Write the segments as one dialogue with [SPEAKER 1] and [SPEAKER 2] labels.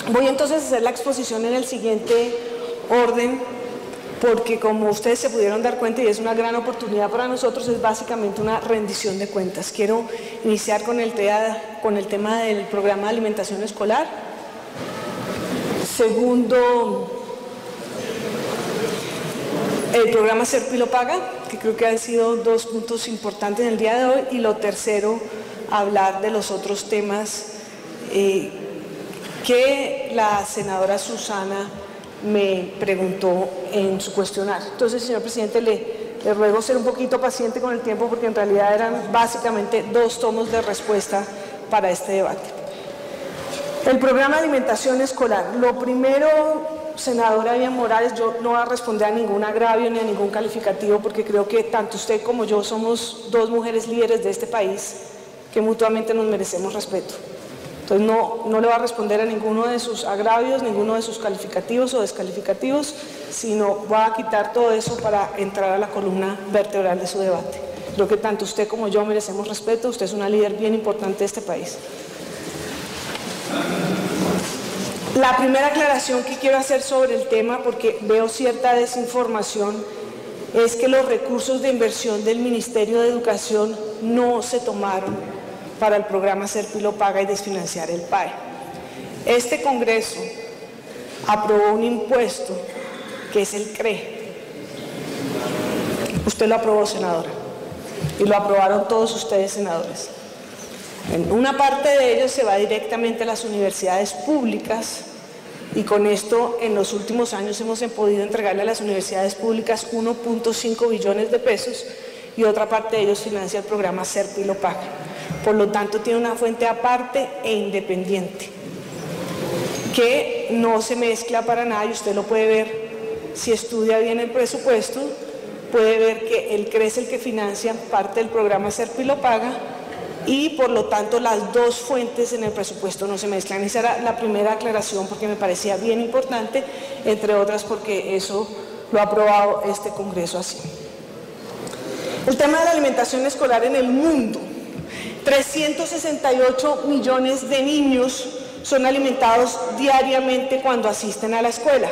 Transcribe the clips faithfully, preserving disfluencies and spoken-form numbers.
[SPEAKER 1] Voy entonces a hacer la exposición en el siguiente orden, porque como ustedes se pudieron dar cuenta y es una gran oportunidad para nosotros, es básicamente una rendición de cuentas. Quiero iniciar con el, tea, con el tema del programa de alimentación escolar. Segundo, el programa SERPI lo paga, que creo que han sido dos puntos importantes en el día de hoy. Y lo tercero, hablar de los otros temas eh, que la senadora Susana me preguntó en su cuestionario. Entonces, señor presidente, le, le ruego ser un poquito paciente con el tiempo, porque en realidad eran básicamente dos tomos de respuesta para este debate. El programa de alimentación escolar. Lo primero, senadora Vivian Morales, yo no voy a responder a ningún agravio ni a ningún calificativo, porque creo que tanto usted como yo somos dos mujeres líderes de este país que mutuamente nos merecemos respeto. Entonces no, no le va a responder a ninguno de sus agravios, ninguno de sus calificativos o descalificativos, sino va a quitar todo eso para entrar a la columna vertebral de su debate. Creo que tanto usted como yo merecemos respeto. Usted es una líder bien importante de este país. La primera aclaración que quiero hacer sobre el tema, porque veo cierta desinformación, es que los recursos de inversión del Ministerio de Educación no se tomaron para el programa SERPI lo paga y desfinanciar el P A E. Este Congreso aprobó un impuesto que es el C R E. Usted lo aprobó, senadora, y lo aprobaron todos ustedes, senadores. En una parte de ellos se va directamente a las universidades públicas, y con esto en los últimos años hemos podido entregarle a las universidades públicas uno punto cinco billones de pesos, y otra parte de ellos financia el programa SERPI lo paga. Por lo tanto, tiene una fuente aparte e independiente, que no se mezcla para nada, y usted lo puede ver si estudia bien el presupuesto. Puede ver que el C R E es el que financia parte del programa SERPI lo paga, y por lo tanto las dos fuentes en el presupuesto no se mezclan. Esa era la primera aclaración, porque me parecía bien importante, entre otras porque eso lo ha aprobado este Congreso así. El tema de la alimentación escolar en el mundo. trescientos sesenta y ocho millones de niños son alimentados diariamente cuando asisten a la escuela.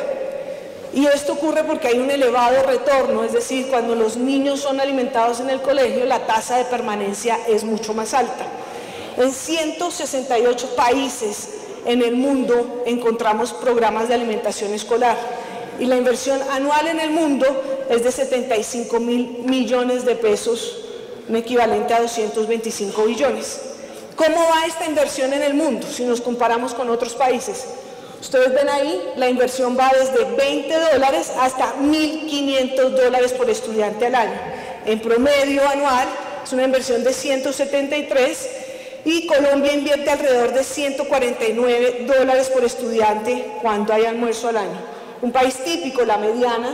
[SPEAKER 1] Y esto ocurre porque hay un elevado retorno, es decir, cuando los niños son alimentados en el colegio, la tasa de permanencia es mucho más alta. En ciento sesenta y ocho países en el mundo encontramos programas de alimentación escolar, y la inversión anual en el mundo es de setenta y cinco mil millones de pesos, un equivalente a doscientos veinticinco billones. ¿Cómo va esta inversión en el mundo si nos comparamos con otros países? Ustedes ven ahí, la inversión va desde veinte dólares hasta mil quinientos dólares por estudiante al año. En promedio anual es una inversión de ciento setenta y tres, y Colombia invierte alrededor de ciento cuarenta y nueve dólares por estudiante cuando hay almuerzo al año. Un país típico, la mediana,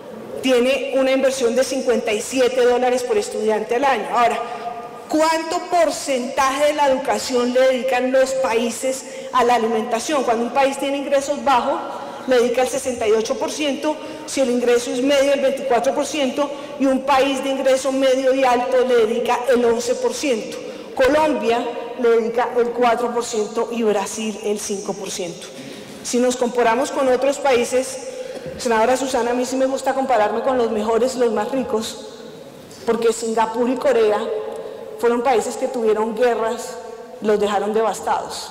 [SPEAKER 1] tiene una inversión de cincuenta y siete dólares por estudiante al año. Ahora, ¿cuánto porcentaje de la educación le dedican los países a la alimentación? Cuando un país tiene ingresos bajos, le dedica el sesenta y ocho por ciento, si el ingreso es medio, el veinticuatro por ciento, y un país de ingreso medio y alto le dedica el once por ciento. Colombia le dedica el cuatro por ciento y Brasil el cinco por ciento. Si nos comparamos con otros países, senadora Susana, a mí sí me gusta compararme con los mejores, los más ricos, porque Singapur y Corea fueron países que tuvieron guerras, los dejaron devastados.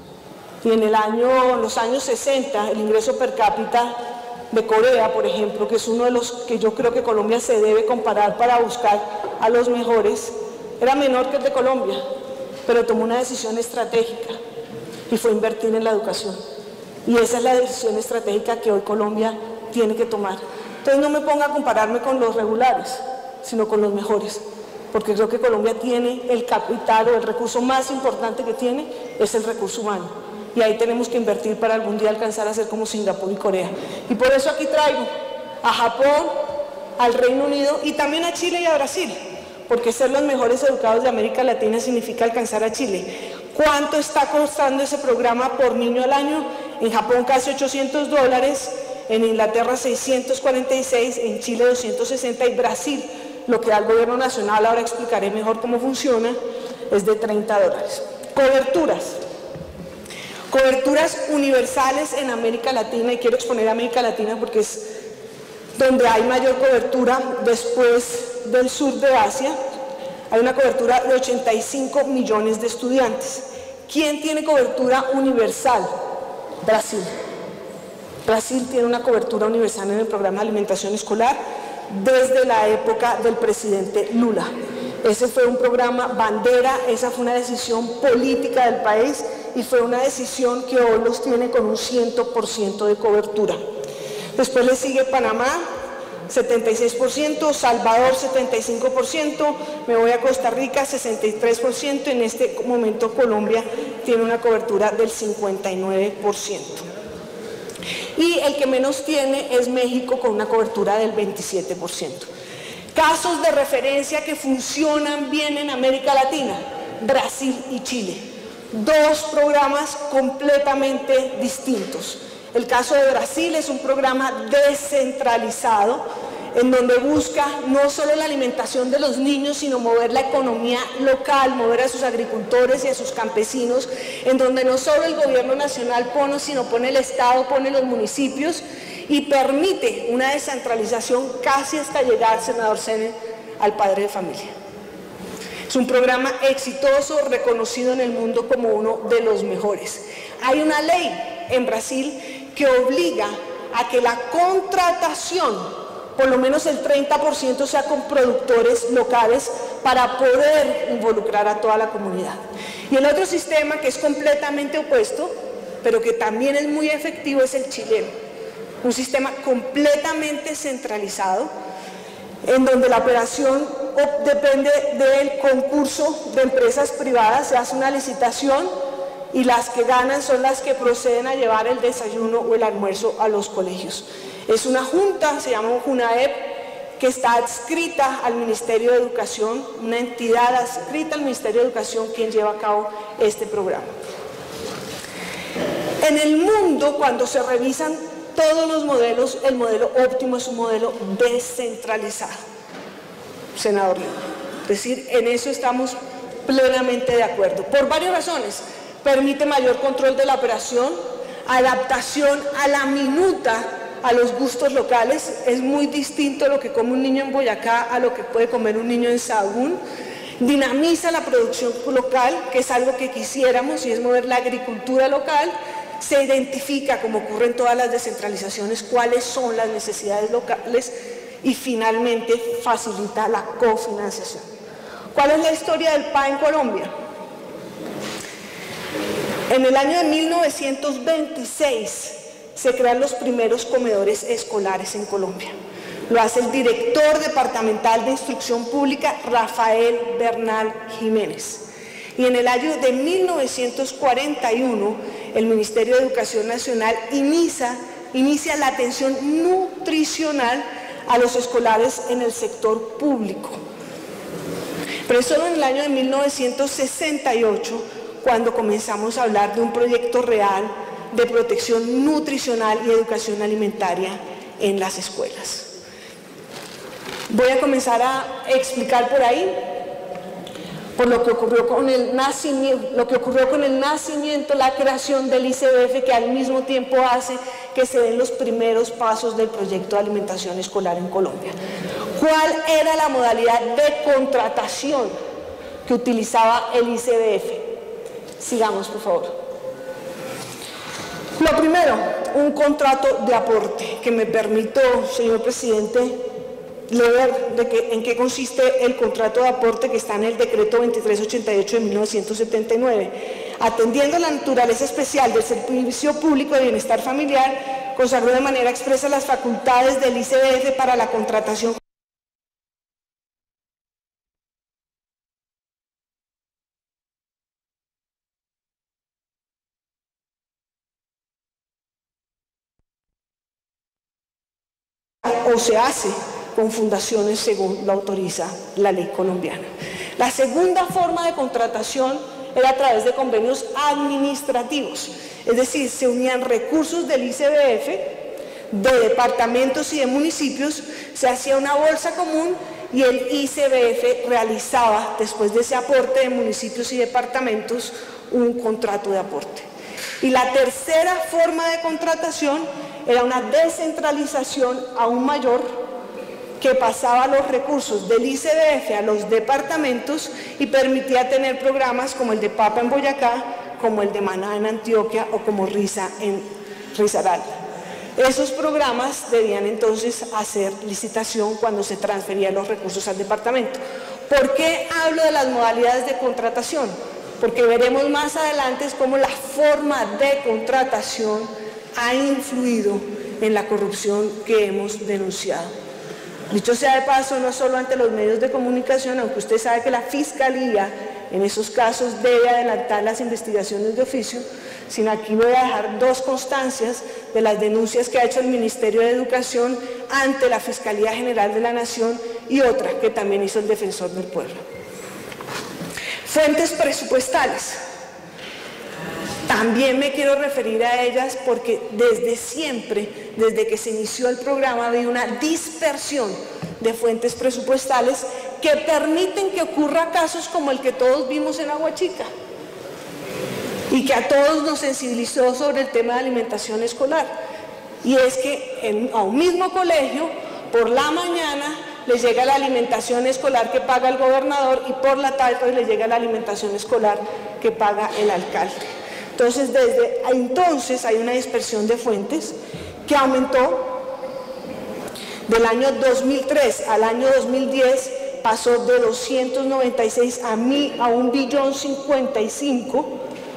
[SPEAKER 1] Y en el año, los años sesenta, el ingreso per cápita de Corea, por ejemplo, que es uno de los que yo creo que Colombia se debe comparar para buscar a los mejores, era menor que el de Colombia, pero tomó una decisión estratégica y fue invertir en la educación. Y esa es la decisión estratégica que hoy Colombia tiene que tomar. Entonces no me ponga a compararme con los regulares, sino con los mejores, porque creo que Colombia tiene el capital, o el recurso más importante que tiene es el recurso humano, y ahí tenemos que invertir para algún día alcanzar a ser como Singapur y Corea. Y por eso aquí traigo a Japón, al Reino Unido y también a Chile y a Brasil, porque ser los mejores educados de América Latina significa alcanzar a Chile. ¿Cuánto está costando ese programa por niño al año? En Japón casi ochocientos dólares, en Inglaterra seiscientos cuarenta y seis, en Chile doscientos sesenta, y Brasil, lo que da el gobierno nacional, ahora explicaré mejor cómo funciona, es de treinta dólares. Coberturas. Coberturas universales en América Latina, y quiero exponer a América Latina porque es donde hay mayor cobertura después del sur de Asia. Hay una cobertura de ochenta y cinco millones de estudiantes. ¿Quién tiene cobertura universal? Brasil. Brasil tiene una cobertura universal en el programa de alimentación escolar desde la época del presidente Lula. Ese fue un programa bandera, esa fue una decisión política del país y fue una decisión que hoy los tiene con un cien por ciento de cobertura. Después le sigue Panamá, setenta y seis por ciento, Salvador setenta y cinco por ciento, me voy a Costa Rica sesenta y tres por ciento, en este momento Colombia tiene una cobertura del cincuenta y nueve por ciento. Y el que menos tiene es México con una cobertura del veintisiete por ciento. Casos de referencia que funcionan bien en América Latina, Brasil y Chile. Dos programas completamente distintos. El caso de Brasil es un programa descentralizado en donde busca no solo la alimentación de los niños, sino mover la economía local, mover a sus agricultores y a sus campesinos, en donde no solo el gobierno nacional pone, sino pone el Estado, pone los municipios y permite una descentralización casi hasta llegar, senador Sene, al padre de familia. Es un programa exitoso, reconocido en el mundo como uno de los mejores. Hay una ley en Brasil que obliga a que la contratación, por lo menos el treinta por ciento, sea con productores locales para poder involucrar a toda la comunidad. Y el otro sistema que es completamente opuesto, pero que también es muy efectivo, es el chileno. Un sistema completamente centralizado, en donde la operación depende del concurso de empresas privadas, se hace una licitación y las que ganan son las que proceden a llevar el desayuno o el almuerzo a los colegios. Es una junta, se llama JUNAEP, que está adscrita al Ministerio de Educación, una entidad adscrita al Ministerio de Educación quien lleva a cabo este programa. En el mundo, cuando se revisan todos los modelos, el modelo óptimo es un modelo descentralizado, senador Lima. Es decir, en eso estamos plenamente de acuerdo, por varias razones. Permite mayor control de la operación, adaptación a la minuta a los gustos locales. Es muy distinto lo que come un niño en Boyacá a lo que puede comer un niño en Sahagún. Dinamiza la producción local, que es algo que quisiéramos, y es mover la agricultura local. Se identifica, como ocurre en todas las descentralizaciones, cuáles son las necesidades locales y finalmente facilita la cofinanciación. ¿Cuál es la historia del P A en Colombia? En el año de mil novecientos veintiséis se crean los primeros comedores escolares en Colombia. Lo hace el director departamental de Instrucción Pública, Rafael Bernal Jiménez. Y en el año de mil novecientos cuarenta y uno, el Ministerio de Educación Nacional inicia, inicia la atención nutricional a los escolares en el sector público. Pero es solo en el año de mil novecientos sesenta y ocho cuando comenzamos a hablar de un proyecto real de protección nutricional y educación alimentaria en las escuelas. Voy a comenzar a explicar por ahí, por lo que ocurrió con el nacimiento, lo que ocurrió con el nacimiento, la creación del I C B F, que al mismo tiempo hace que se den los primeros pasos del proyecto de alimentación escolar en Colombia. ¿Cuál era la modalidad de contratación que utilizaba el I C B F? Sigamos, por favor. Lo primero, un contrato de aporte, que me permito, señor presidente, leer de que, en qué consiste el contrato de aporte que está en el decreto veintitrés ochenta y ocho de mil novecientos setenta y nueve. Atendiendo a la naturaleza especial del Servicio Público de Bienestar Familiar, consagró de manera expresa las facultades del I C B F para la contratación o se hace con fundaciones según lo autoriza la ley colombiana. La segunda forma de contratación era a través de convenios administrativos, es decir, se unían recursos del I C B F, de departamentos y de municipios, se hacía una bolsa común y el I C B F realizaba, después de ese aporte de municipios y departamentos, un contrato de aporte. Y la tercera forma de contratación era una descentralización aún mayor que pasaba los recursos del I C B F a los departamentos y permitía tener programas como el de Papa en Boyacá, como el de Maná en Antioquia o como Risa en Risaralda. Esos programas debían entonces hacer licitación cuando se transferían los recursos al departamento. ¿Por qué hablo de las modalidades de contratación? Porque veremos más adelante cómo la forma de contratación ha influido en la corrupción que hemos denunciado. Dicho sea de paso, no solo ante los medios de comunicación, aunque usted sabe que la Fiscalía en esos casos debe adelantar las investigaciones de oficio, sino aquí voy a dejar dos constancias de las denuncias que ha hecho el Ministerio de Educación ante la Fiscalía General de la Nación y otra que también hizo el Defensor del Pueblo. Fuentes presupuestales. También me quiero referir a ellas porque desde siempre, desde que se inició el programa, ha habido una dispersión de fuentes presupuestales que permiten que ocurra casos como el que todos vimos en Agua Chica y que a todos nos sensibilizó sobre el tema de alimentación escolar. Y es que en, a un mismo colegio, por la mañana les llega la alimentación escolar que paga el gobernador y por la tarde les llega la alimentación escolar que paga el alcalde. Entonces, desde entonces hay una dispersión de fuentes que aumentó del año dos mil tres al año dos mil diez, pasó de doscientos noventa y seis a, a un billón cincuenta y cinco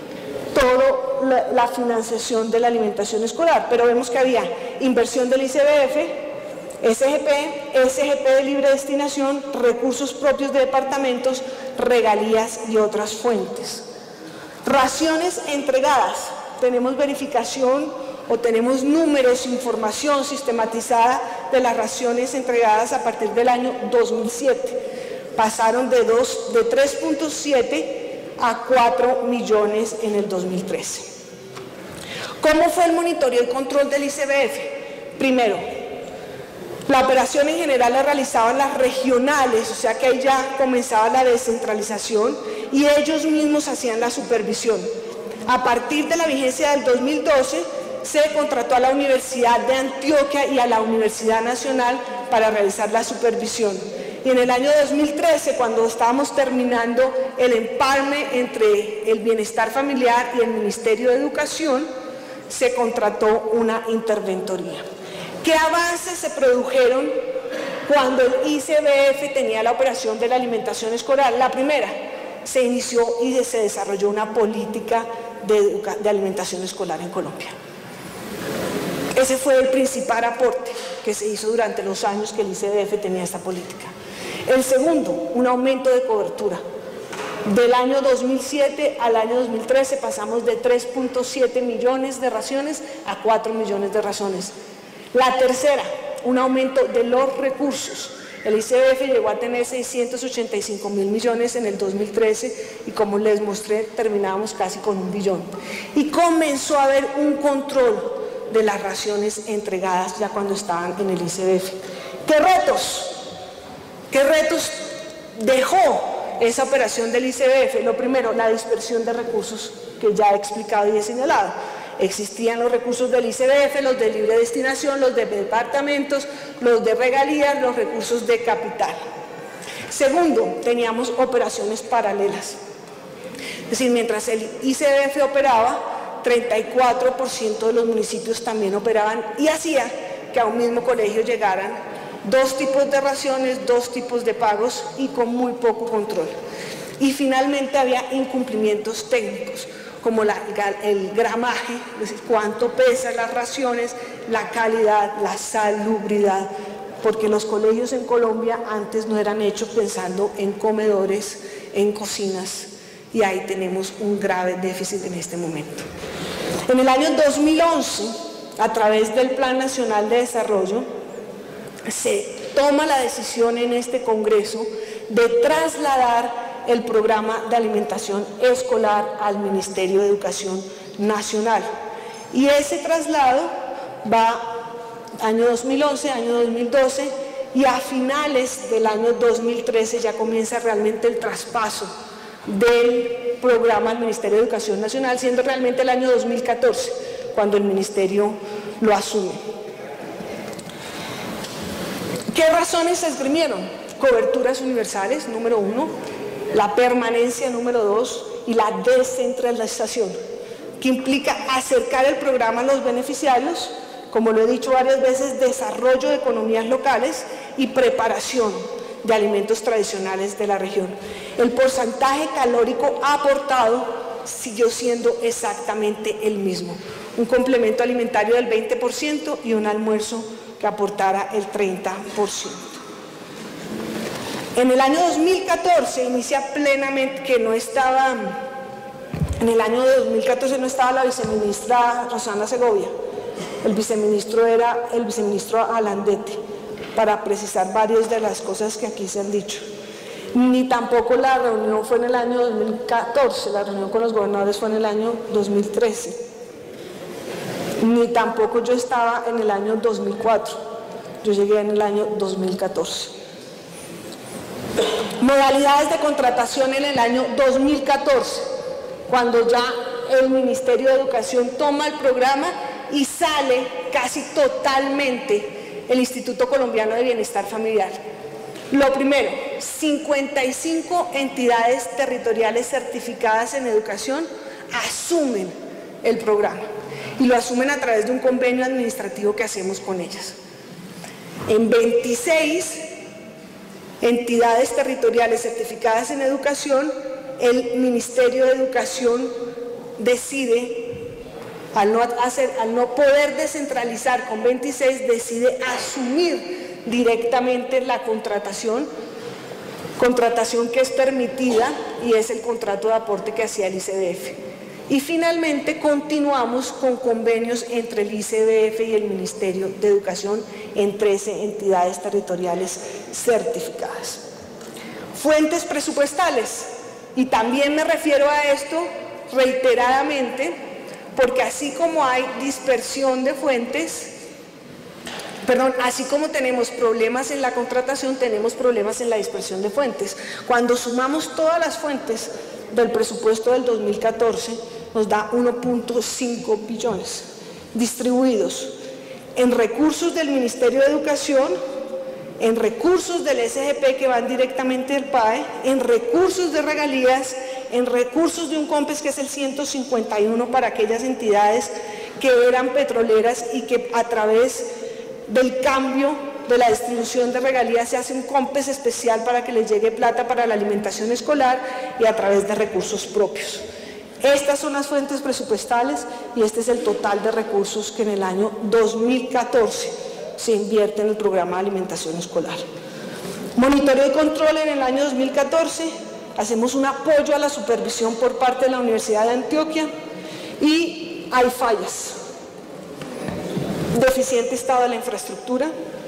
[SPEAKER 1] toda la, la financiación de la alimentación escolar. Pero vemos que había inversión del I C B F, S G P, S G P de libre destinación, recursos propios de departamentos, regalías y otras fuentes. Raciones entregadas. Tenemos verificación o tenemos números, información sistematizada de las raciones entregadas a partir del año dos mil siete. Pasaron de, de tres punto siete a cuatro millones en el dos mil trece. ¿Cómo fue el monitoreo y control del I C B F? Primero, la operación en general la realizaban las regionales, o sea que ahí ya comenzaba la descentralización y ellos mismos hacían la supervisión. A partir de la vigencia del dos mil doce se contrató a la Universidad de Antioquia y a la Universidad Nacional para realizar la supervisión. Y en el año dos mil trece, cuando estábamos terminando el empalme entre el bienestar familiar y el Ministerio de Educación, se contrató una interventoría. ¿Qué avances se produjeron cuando el I C B F tenía la operación de la alimentación escolar? La primera, se inició y se desarrolló una política de, de alimentación escolar en Colombia. Ese fue el principal aporte que se hizo durante los años que el I C B F tenía esta política. El segundo, un aumento de cobertura. Del año dos mil siete al año dos mil trece pasamos de tres punto siete millones de raciones a cuatro millones de raciones. La tercera, un aumento de los recursos. El I C B F llegó a tener seiscientos ochenta y cinco mil millones en el dos mil trece y como les mostré terminábamos casi con un billón. Y comenzó a haber un control de las raciones entregadas ya cuando estaban en el I C B F. ¿Qué retos? ¿Qué retos dejó esa operación del I C B F? Lo primero, la dispersión de recursos que ya he explicado y he señalado. Existían los recursos del I C B F, los de libre destinación, los de departamentos, los de regalías, los recursos de capital. Segundo, teníamos operaciones paralelas. Es decir, mientras el I C B F operaba, treinta y cuatro por ciento de los municipios también operaban y hacía que a un mismo colegio llegaran dos tipos de raciones, dos tipos de pagos y con muy poco control. Y finalmente había incumplimientos técnicos, como la, el gramaje, es decir, cuánto pesan las raciones, la calidad, la salubridad, porque los colegios en Colombia antes no eran hechos pensando en comedores, en cocinas, y ahí tenemos un grave déficit en este momento. En el año dos mil once, a través del Plan Nacional de Desarrollo, se toma la decisión en este Congreso de trasladar el programa de alimentación escolar al Ministerio de Educación Nacional. Y ese traslado va año dos mil once, año dos mil doce y a finales del año dos mil trece ya comienza realmente el traspaso del programa al Ministerio de Educación Nacional, siendo realmente el año dos mil catorce cuando el Ministerio lo asume. ¿Qué razones se esgrimieron? Coberturas universales, número uno, la permanencia, número dos, y la descentralización, que implica acercar el programa a los beneficiarios, como lo he dicho varias veces, desarrollo de economías locales y preparación de alimentos tradicionales de la región. El porcentaje calórico aportado siguió siendo exactamente el mismo, un complemento alimentario del veinte por ciento y un almuerzo que aportara el treinta por ciento. En el año dos mil catorce inicia plenamente, que no estaba, en el año de dos mil catorce no estaba la viceministra Rosana Segovia, el viceministro era el viceministro Alandete, para precisar varias de las cosas que aquí se han dicho. Ni tampoco la reunión fue en el año dos mil catorce, la reunión con los gobernadores fue en el año dos mil trece. Ni tampoco yo estaba en el año dos mil cuatro, yo llegué en el año dos mil catorce. Modalidades de contratación en el año dos mil catorce, cuando ya el Ministerio de Educación toma el programa y sale casi totalmente el Instituto Colombiano de Bienestar Familiar. Lo primero, cincuenta y cinco entidades territoriales certificadas en educación asumen el programa y lo asumen a través de un convenio administrativo que hacemos con ellas. En veintiséis entidades territoriales certificadas en educación, el Ministerio de Educación decide, al no, hacer, al no poder descentralizar con veintiséis, decide asumir directamente la contratación, contratación que es permitida y es el contrato de aporte que hacía el I C B F. Y finalmente continuamos con convenios entre el I C B F y el Ministerio de Educación en trece entidades territoriales certificadas. Fuentes presupuestales, y también me refiero a esto reiteradamente, porque así como hay dispersión de fuentes, perdón, así como tenemos problemas en la contratación, tenemos problemas en la dispersión de fuentes. Cuando sumamos todas las fuentes del presupuesto del dos mil catorce, nos da uno punto cinco billones, distribuidos en recursos del Ministerio de Educación, en recursos del S G P que van directamente del P A E, en recursos de regalías, en recursos de un COMPES que es el ciento cincuenta y uno para aquellas entidades que eran petroleras y que a través del cambio de la distribución de regalías se hace un COMPES especial para que les llegue plata para la alimentación escolar y a través de recursos propios. Estas son las fuentes presupuestales y este es el total de recursos que en el año dos mil catorce se invierte en el programa de alimentación escolar. Monitoreo y control en el año dos mil catorce, hacemos un apoyo a la supervisión por parte de la Universidad de Antioquia y hay fallas. Deficiente estado de la infraestructura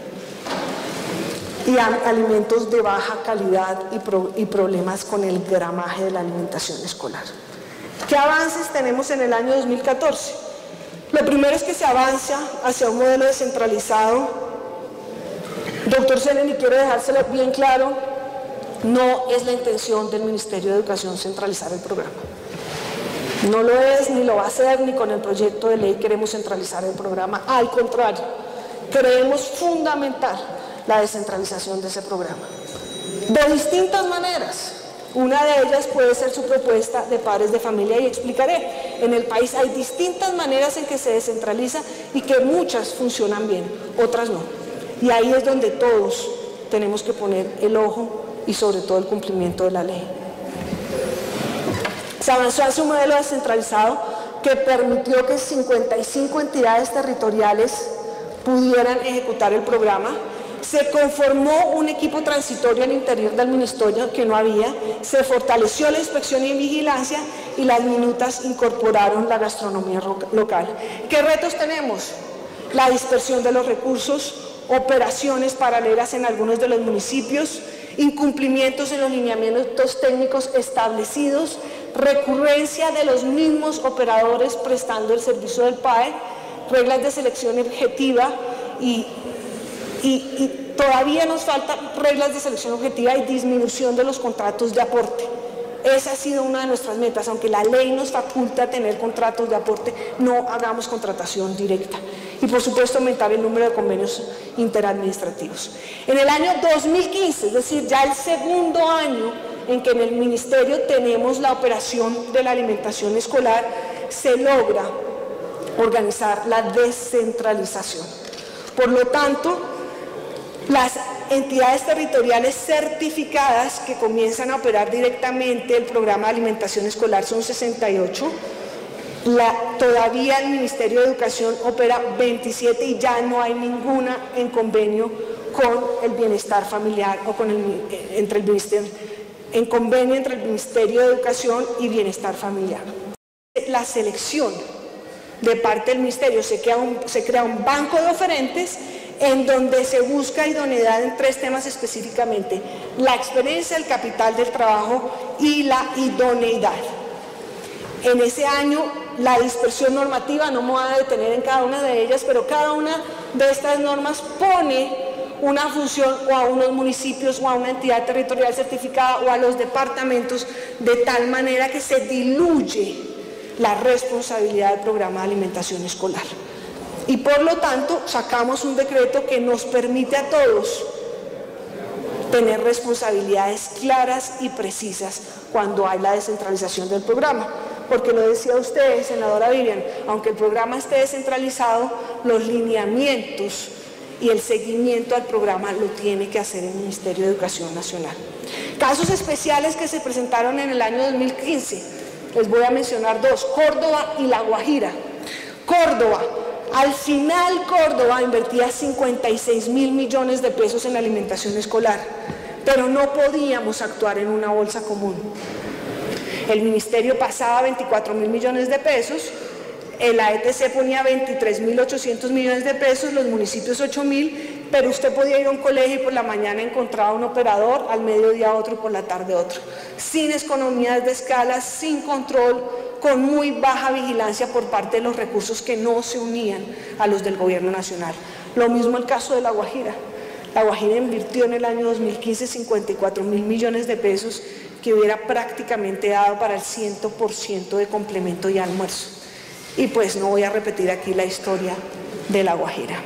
[SPEAKER 1] y alimentos de baja calidad y, pro, y problemas con el gramaje de la alimentación escolar. ¿Qué avances tenemos en el año dos mil catorce? Lo primero es que se avanza hacia un modelo descentralizado. Doctor Senen, y quiero dejárselo bien claro, no es la intención del Ministerio de Educación centralizar el programa. No lo es, ni lo va a hacer, ni con el proyecto de ley queremos centralizar el programa. Al contrario, creemos fundamental la descentralización de ese programa. De distintas maneras. Una de ellas puede ser su propuesta de padres de familia y explicaré. En el país hay distintas maneras en que se descentraliza y que muchas funcionan bien, otras no. Y ahí es donde todos tenemos que poner el ojo y sobre todo el cumplimiento de la ley. Se avanzó hacia un modelo descentralizado que permitió que cincuenta y cinco entidades territoriales pudieran ejecutar el programa. Se conformó un equipo transitorio al interior del ministerio que no había, se fortaleció la inspección y vigilancia y las minutas incorporaron la gastronomía local. ¿Qué retos tenemos? La dispersión de los recursos, operaciones paralelas en algunos de los municipios, incumplimientos en los lineamientos técnicos establecidos, recurrencia de los mismos operadores prestando el servicio del P A E, reglas de selección objetiva y Y, y todavía nos faltan reglas de selección objetiva y disminución de los contratos de aporte. esa ha sido una de nuestras metas. Aunque la ley nos faculta tener contratos de aporte, no hagamos contratación directa. Y por supuesto aumentar el número de convenios interadministrativos. En el año dos mil quince, es decir, ya el segundo año en que en el Ministerio tenemos la operación de la alimentación escolar, se logra organizar la descentralización. Por lo tanto, las entidades territoriales certificadas que comienzan a operar directamente el programa de alimentación escolar son sesenta y ocho. La, todavía el Ministerio de Educación opera veintisiete y ya no hay ninguna en convenio con el bienestar familiar o con el, entre el ministerio, en convenio entre el Ministerio de Educación y Bienestar Familiar. La selección de parte del Ministerio, se crea un, se crea un banco de oferentes en donde se busca idoneidad en tres temas específicamente: la experiencia, el capital del trabajo y la idoneidad. En ese año, la dispersión normativa, no me voy a detener en cada una de ellas, pero cada una de estas normas pone una función o a unos municipios o a una entidad territorial certificada o a los departamentos, de tal manera que se diluye la responsabilidad del programa de alimentación escolar. Y por lo tanto, sacamos un decreto que nos permite a todos tener responsabilidades claras y precisas cuando hay la descentralización del programa. Porque lo decía usted, senadora Vivian, aunque el programa esté descentralizado, los lineamientos y el seguimiento al programa lo tiene que hacer el Ministerio de Educación Nacional. Casos especiales que se presentaron en el año dos mil quince, les voy a mencionar dos: Córdoba y La Guajira. Córdoba, al final Córdoba invertía cincuenta y seis mil millones de pesos en alimentación escolar, pero no podíamos actuar en una bolsa común. El Ministerio pasaba veinticuatro mil millones de pesos, la E T C ponía veintitrés mil ochocientos millones de pesos, los municipios ocho mil, pero usted podía ir a un colegio y por la mañana encontraba un operador, al mediodía otro y por la tarde otro, sin economías de escala, sin control, con muy baja vigilancia por parte de los recursos que no se unían a los del gobierno nacional. Lo mismo el caso de La Guajira. La Guajira invirtió en el año dos mil quince cincuenta y cuatro mil millones de pesos, que hubiera prácticamente dado para el cien por ciento de complemento y almuerzo. Y pues no voy a repetir aquí la historia de La Guajira.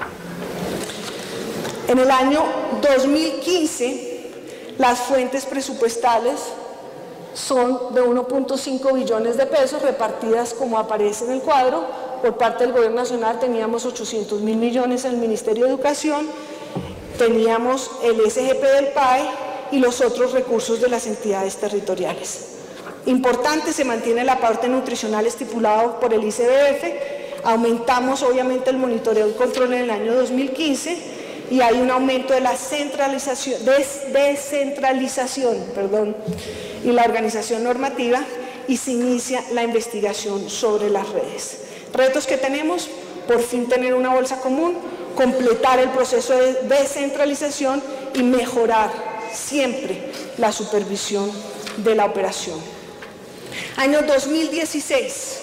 [SPEAKER 1] En el año dos mil quince, las fuentes presupuestales son de uno punto cinco billones de pesos, repartidas como aparece en el cuadro. Por parte del Gobierno Nacional teníamos ochocientos mil millones en el Ministerio de Educación, teníamos el S G P del P A E y los otros recursos de las entidades territoriales. Importante, se mantiene el aporte nutricional estipulado por el I C B F, aumentamos obviamente el monitoreo y control en el año dos mil quince y hay un aumento de la centralización, des, descentralización perdón, y la organización normativa, y se inicia la investigación sobre las redes. Retos que tenemos: por fin tener una bolsa común, completar el proceso de descentralización y mejorar siempre la supervisión de la operación. Año dos mil dieciséis.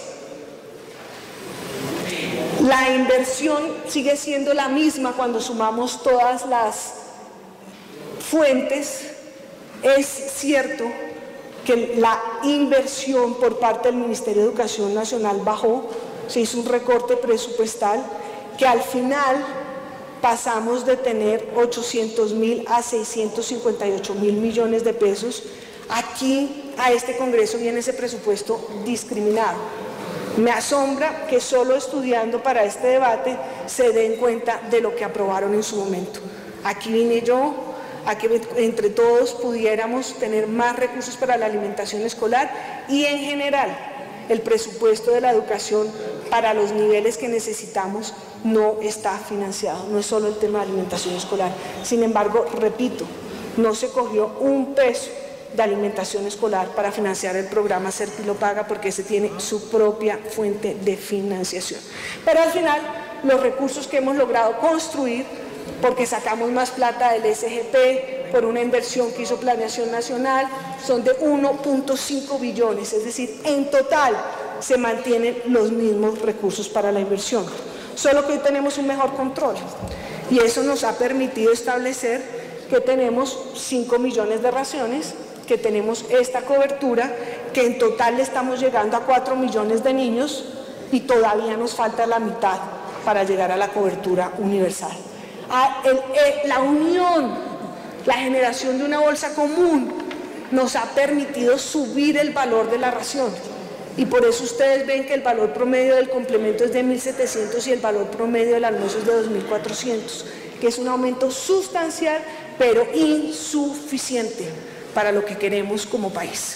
[SPEAKER 1] La inversión sigue siendo la misma cuando sumamos todas las fuentes. Es cierto que la inversión por parte del Ministerio de Educación Nacional bajó, se hizo un recorte presupuestal que al final pasamos de tener ochocientos mil a seiscientos cincuenta y ocho mil millones de pesos. Aquí a este Congreso viene ese presupuesto discriminado. Me asombra que solo estudiando para este debate se den cuenta de lo que aprobaron en su momento. Aquí vine yo a que entre todos pudiéramos tener más recursos para la alimentación escolar y en general el presupuesto de la educación para los niveles que necesitamos no está financiado, no es solo el tema de alimentación escolar. Sin embargo, repito, no se cogió un peso de alimentación escolar para financiar el programa Serpilo Paga, porque ese tiene su propia fuente de financiación. Pero al final, los recursos que hemos logrado construir, porque sacamos más plata del S G P por una inversión que hizo Planeación Nacional, son de uno punto cinco billones, es decir, en total se mantienen los mismos recursos para la inversión, solo que hoy tenemos un mejor control y eso nos ha permitido establecer que tenemos cinco millones de raciones que tenemos esta cobertura, que en total le estamos llegando a cuatro millones de niños y todavía nos falta la mitad para llegar a la cobertura universal. Ah, el, el, la unión, la generación de una bolsa común nos ha permitido subir el valor de la ración. Y por eso ustedes ven que el valor promedio del complemento es de mil setecientos y el valor promedio del almuerzo es de dos mil cuatrocientos, que es un aumento sustancial, pero insuficiente para lo que queremos como país.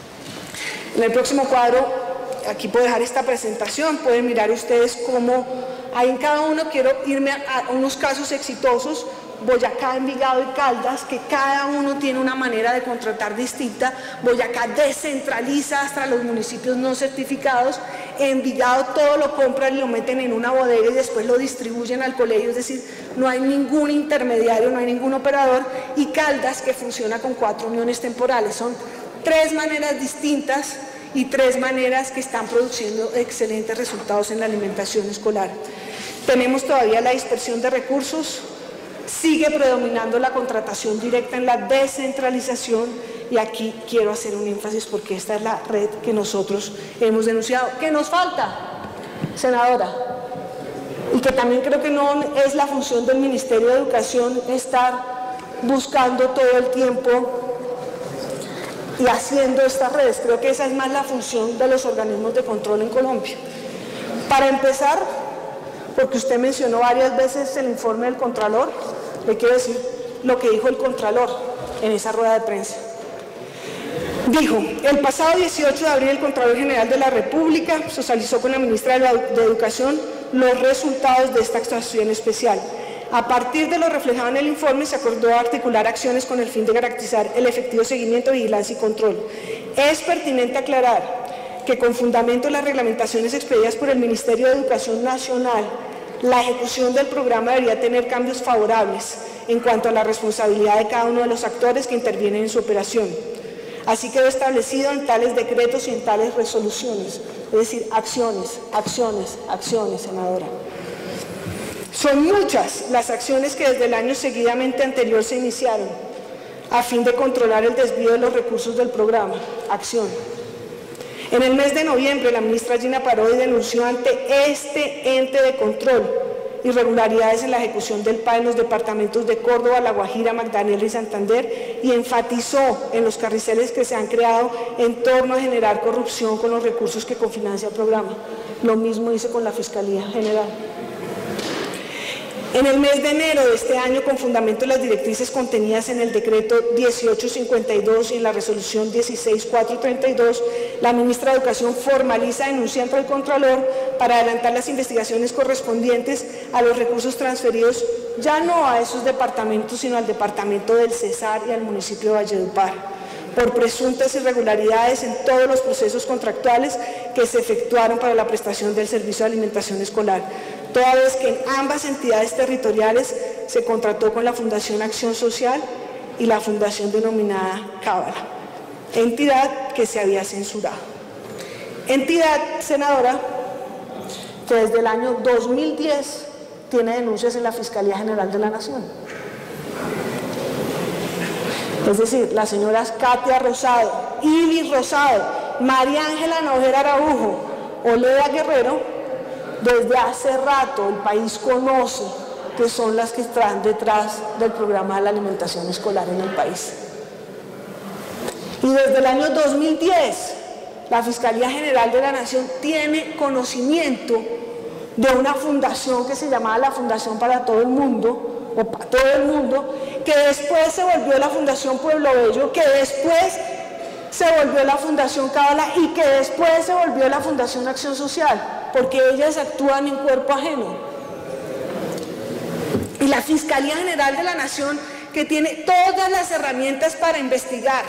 [SPEAKER 1] En el próximo cuadro, aquí puedo dejar esta presentación, pueden mirar ustedes cómo hay en cada uno. Quiero irme a, a unos casos exitosos, Boyacá, Envigado y Caldas, que cada uno tiene una manera de contratar distinta. Boyacá descentraliza hasta los municipios no certificados, Envigado todo lo compran y lo meten en una bodega y después lo distribuyen al colegio, es decir, no hay ningún intermediario, no hay ningún operador, y Caldas, que funciona con cuatro uniones temporales. Son tres maneras distintas y tres maneras que están produciendo excelentes resultados en la alimentación escolar. Tenemos todavía la dispersión de recursos, sigue predominando la contratación directa en la descentralización, y aquí quiero hacer un énfasis porque esta es la red que nosotros hemos denunciado. ¿Qué nos falta, senadora? Y que también creo que no es la función del Ministerio de Educación estar buscando todo el tiempo y haciendo estas redes. Creo que esa es más la función de los organismos de control en Colombia. Para empezar, porque usted mencionó varias veces el informe del Contralor, le quiero decir lo que dijo el Contralor en esa rueda de prensa. Dijo: el pasado dieciocho de abril el Contralor General de la República socializó con la ministra de Educación los resultados de esta actuación especial. A partir de lo reflejado en el informe, se acordó articular acciones con el fin de garantizar el efectivo seguimiento, vigilancia y control. Es pertinente aclarar que, con fundamento en las reglamentaciones expedidas por el Ministerio de Educación Nacional, la ejecución del programa debería tener cambios favorables en cuanto a la responsabilidad de cada uno de los actores que intervienen en su operación. Así quedó establecido en tales decretos y en tales resoluciones, es decir, acciones, acciones, acciones, senadora. Son muchas las acciones que desde el año seguidamente anterior se iniciaron a fin de controlar el desvío de los recursos del programa. Acción. En el mes de noviembre, la ministra Gina Parodi denunció ante este ente de control irregularidades en la ejecución del P A E en los departamentos de Córdoba, La Guajira, Magdalena y Santander, y enfatizó en los carriceles que se han creado en torno a generar corrupción con los recursos que cofinancia el programa. Lo mismo hizo con la Fiscalía General. En el mes de enero de este año, con fundamento en las directrices contenidas en el decreto dieciocho cincuenta y dos y en la resolución dieciséis mil cuatrocientos treinta y dos, la ministra de Educación formaliza denuncia ante el Contralor para adelantar las investigaciones correspondientes a los recursos transferidos ya no a esos departamentos, sino al departamento del Cesar y al municipio de Valledupar, por presuntas irregularidades en todos los procesos contractuales que se efectuaron para la prestación del servicio de alimentación escolar, toda vez que en ambas entidades territoriales se contrató con la Fundación Acción Social y la fundación denominada Cábala, entidad que se había censurado. Entidad, senadora, que desde el año dos mil diez tiene denuncias en la Fiscalía General de la Nación. Es decir, las señoras Katia Rosado, Iris Rosado, María Ángela Nojera Araujo, Olea Guerrero, desde hace rato el país conoce que son las que están detrás del programa de la alimentación escolar en el país. Y desde el año dos mil diez, la Fiscalía General de la Nación tiene conocimiento de una fundación que se llamaba la Fundación para Todo el Mundo, o para todo el mundo, que después se volvió la Fundación Pueblo Bello, que después se volvió la Fundación Cábala y que después se volvió la Fundación Acción Social, porque ellas actúan en cuerpo ajeno. Y la Fiscalía General de la Nación, que tiene todas las herramientas para investigar.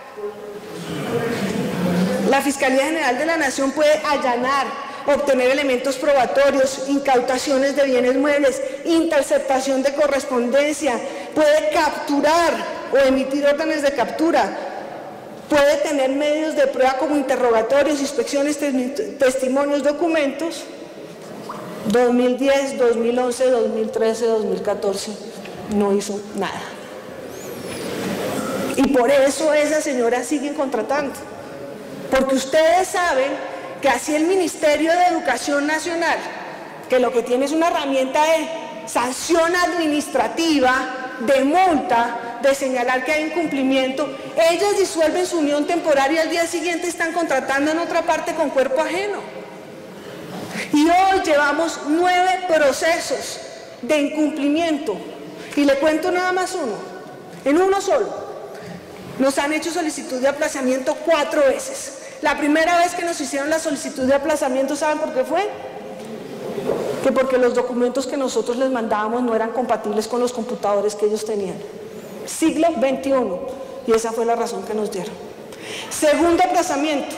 [SPEAKER 1] La Fiscalía General de la Nación puede allanar, obtener elementos probatorios, incautaciones de bienes muebles, interceptación de correspondencia, puede capturar o emitir órdenes de captura, puede tener medios de prueba como interrogatorios, inspecciones, testimonios, documentos. dos mil diez, dos mil once, dos mil trece, dos mil catorce, no hizo nada. Y por eso esas señoras siguen contratando. Porque ustedes saben que así el Ministerio de Educación Nacional, que lo que tiene es una herramienta de sanción administrativa, de multa, de señalar que hay incumplimiento, ellas disuelven su unión temporaria y al día siguiente están contratando en otra parte con cuerpo ajeno. Y hoy llevamos nueve procesos de incumplimiento. Y le cuento nada más uno, en uno solo. Nos han hecho solicitud de aplazamiento cuatro veces. La primera vez que nos hicieron la solicitud de aplazamiento, ¿saben por qué fue? Que porque los documentos que nosotros les mandábamos no eran compatibles con los computadores que ellos tenían. Siglo veintiuno. Y esa fue la razón que nos dieron. Segundo aplazamiento.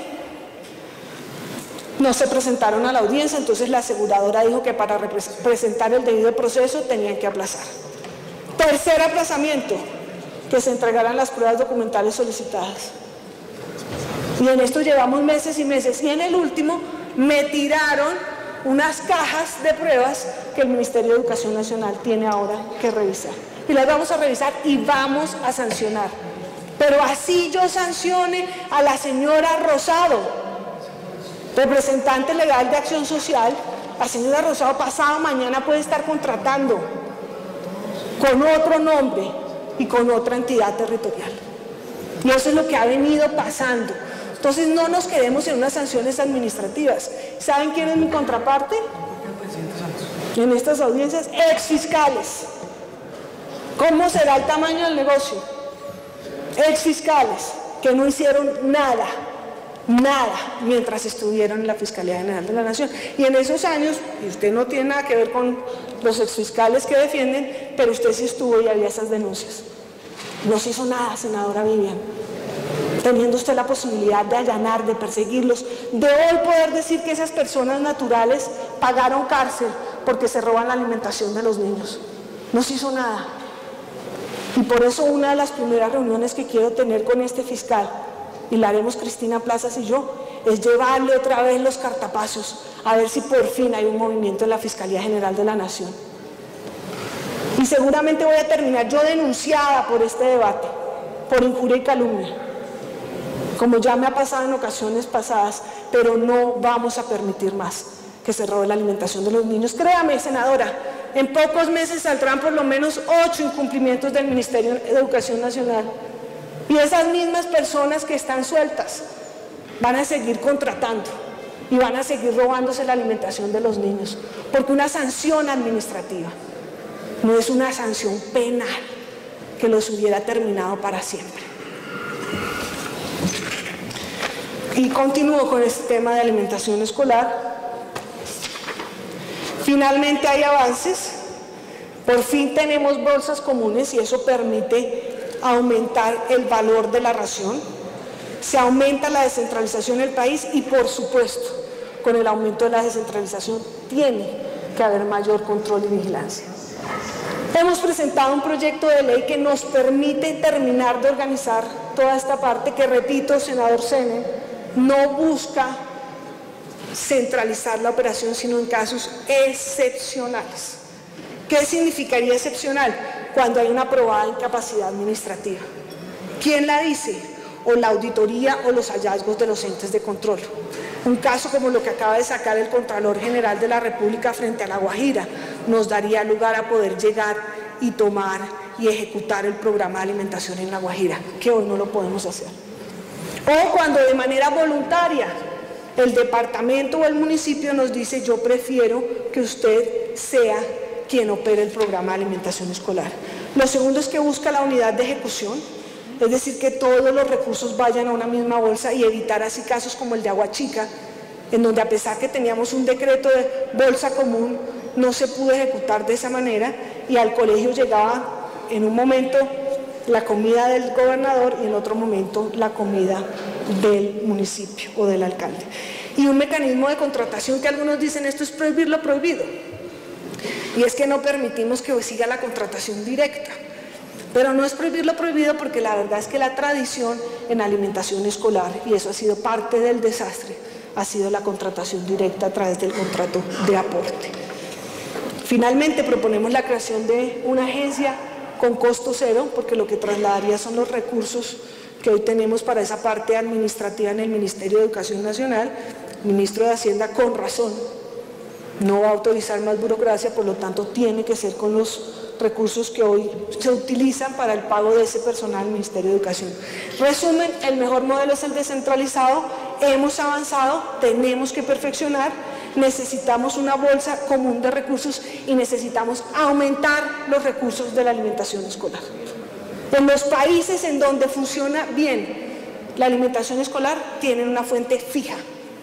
[SPEAKER 1] No se presentaron a la audiencia, entonces la aseguradora dijo que para presentar el debido proceso tenían que aplazar. Tercer aplazamiento, que se entregaran las pruebas documentales solicitadas. Y en esto llevamos meses y meses. Y en el último me tiraron unas cajas de pruebas que el Ministerio de Educación Nacional tiene ahora que revisar. Y las vamos a revisar y vamos a sancionar. Pero así yo sancione a la señora Rosado, representante legal de Acción Social, la señora Rosado pasado mañana puede estar contratando con otro nombre y con otra entidad territorial. Y eso es lo que ha venido pasando. Entonces no nos quedemos en unas sanciones administrativas. ¿Saben quién es mi contraparte? En estas audiencias, exfiscales. ¿Cómo será el tamaño del negocio? Exfiscales que no hicieron nada, nada, mientras estuvieron en la Fiscalía General de la Nación. Y en esos años, y usted no tiene nada que ver con los exfiscales que defienden, pero usted sí estuvo y había esas denuncias. No se hizo nada, senadora Vivian. Teniendo usted la posibilidad de allanar, de perseguirlos, de hoy poder decir que esas personas naturales pagaron cárcel porque se roban la alimentación de los niños. No se hizo nada. Y por eso una de las primeras reuniones que quiero tener con este fiscal, y la haremos Cristina Plazas y yo, es llevarle otra vez los cartapacios, a ver si por fin hay un movimiento en la Fiscalía General de la Nación. Y seguramente voy a terminar yo denunciada por este debate, por injuria y calumnia, como ya me ha pasado en ocasiones pasadas, pero no vamos a permitir más que se robe la alimentación de los niños. Créame, senadora, en pocos meses saldrán por lo menos ocho incumplimientos del Ministerio de Educación Nacional. Y esas mismas personas que están sueltas van a seguir contratando y van a seguir robándose la alimentación de los niños. Porque una sanción administrativa no es una sanción penal que los hubiera terminado para siempre. Y continúo con este tema de alimentación escolar. Finalmente hay avances. Por fin tenemos bolsas comunes y eso permite aumentar el valor de la ración. Se aumenta la descentralización del país y, por supuesto, con el aumento de la descentralización tiene que haber mayor control y vigilancia. Hemos presentado un proyecto de ley que nos permite terminar de organizar toda esta parte que, repito, senador Senen, no busca centralizar la operación, sino en casos excepcionales. ¿Qué significaría excepcional? Cuando hay una probada incapacidad administrativa. ¿Quién la dice? O la auditoría o los hallazgos de los entes de control. Un caso como lo que acaba de sacar el Contralor General de la República frente a La Guajira nos daría lugar a poder llegar y tomar y ejecutar el programa de alimentación en La Guajira, que hoy no lo podemos hacer. O cuando de manera voluntaria el departamento o el municipio nos dice: yo prefiero que usted sea quien opere el programa de alimentación escolar. Lo segundo es que busca la unidad de ejecución, es decir, que todos los recursos vayan a una misma bolsa y evitar así casos como el de Aguachica, en donde a pesar que teníamos un decreto de bolsa común, no se pudo ejecutar de esa manera y al colegio llegaba en un momento la comida del gobernador y en otro momento la comida del municipio o del alcalde. Y un mecanismo de contratación que algunos dicen: esto es prohibir lo prohibido. Y es que no permitimos que siga la contratación directa. Pero no es prohibir lo prohibido, porque la verdad es que la tradición en alimentación escolar, y eso ha sido parte del desastre, ha sido la contratación directa a través del contrato de aporte. Finalmente proponemos la creación de una agencia con costo cero, porque lo que trasladaría son los recursos que hoy tenemos para esa parte administrativa en el Ministerio de Educación Nacional. El ministro de Hacienda, con razón, no va a autorizar más burocracia, por lo tanto tiene que ser con los recursos que hoy se utilizan para el pago de ese personal del Ministerio de Educación. Resumen, el mejor modelo es el descentralizado, hemos avanzado, tenemos que perfeccionar, necesitamos una bolsa común de recursos y necesitamos aumentar los recursos de la alimentación escolar. En los países en donde funciona bien la alimentación escolar, tienen una fuente fija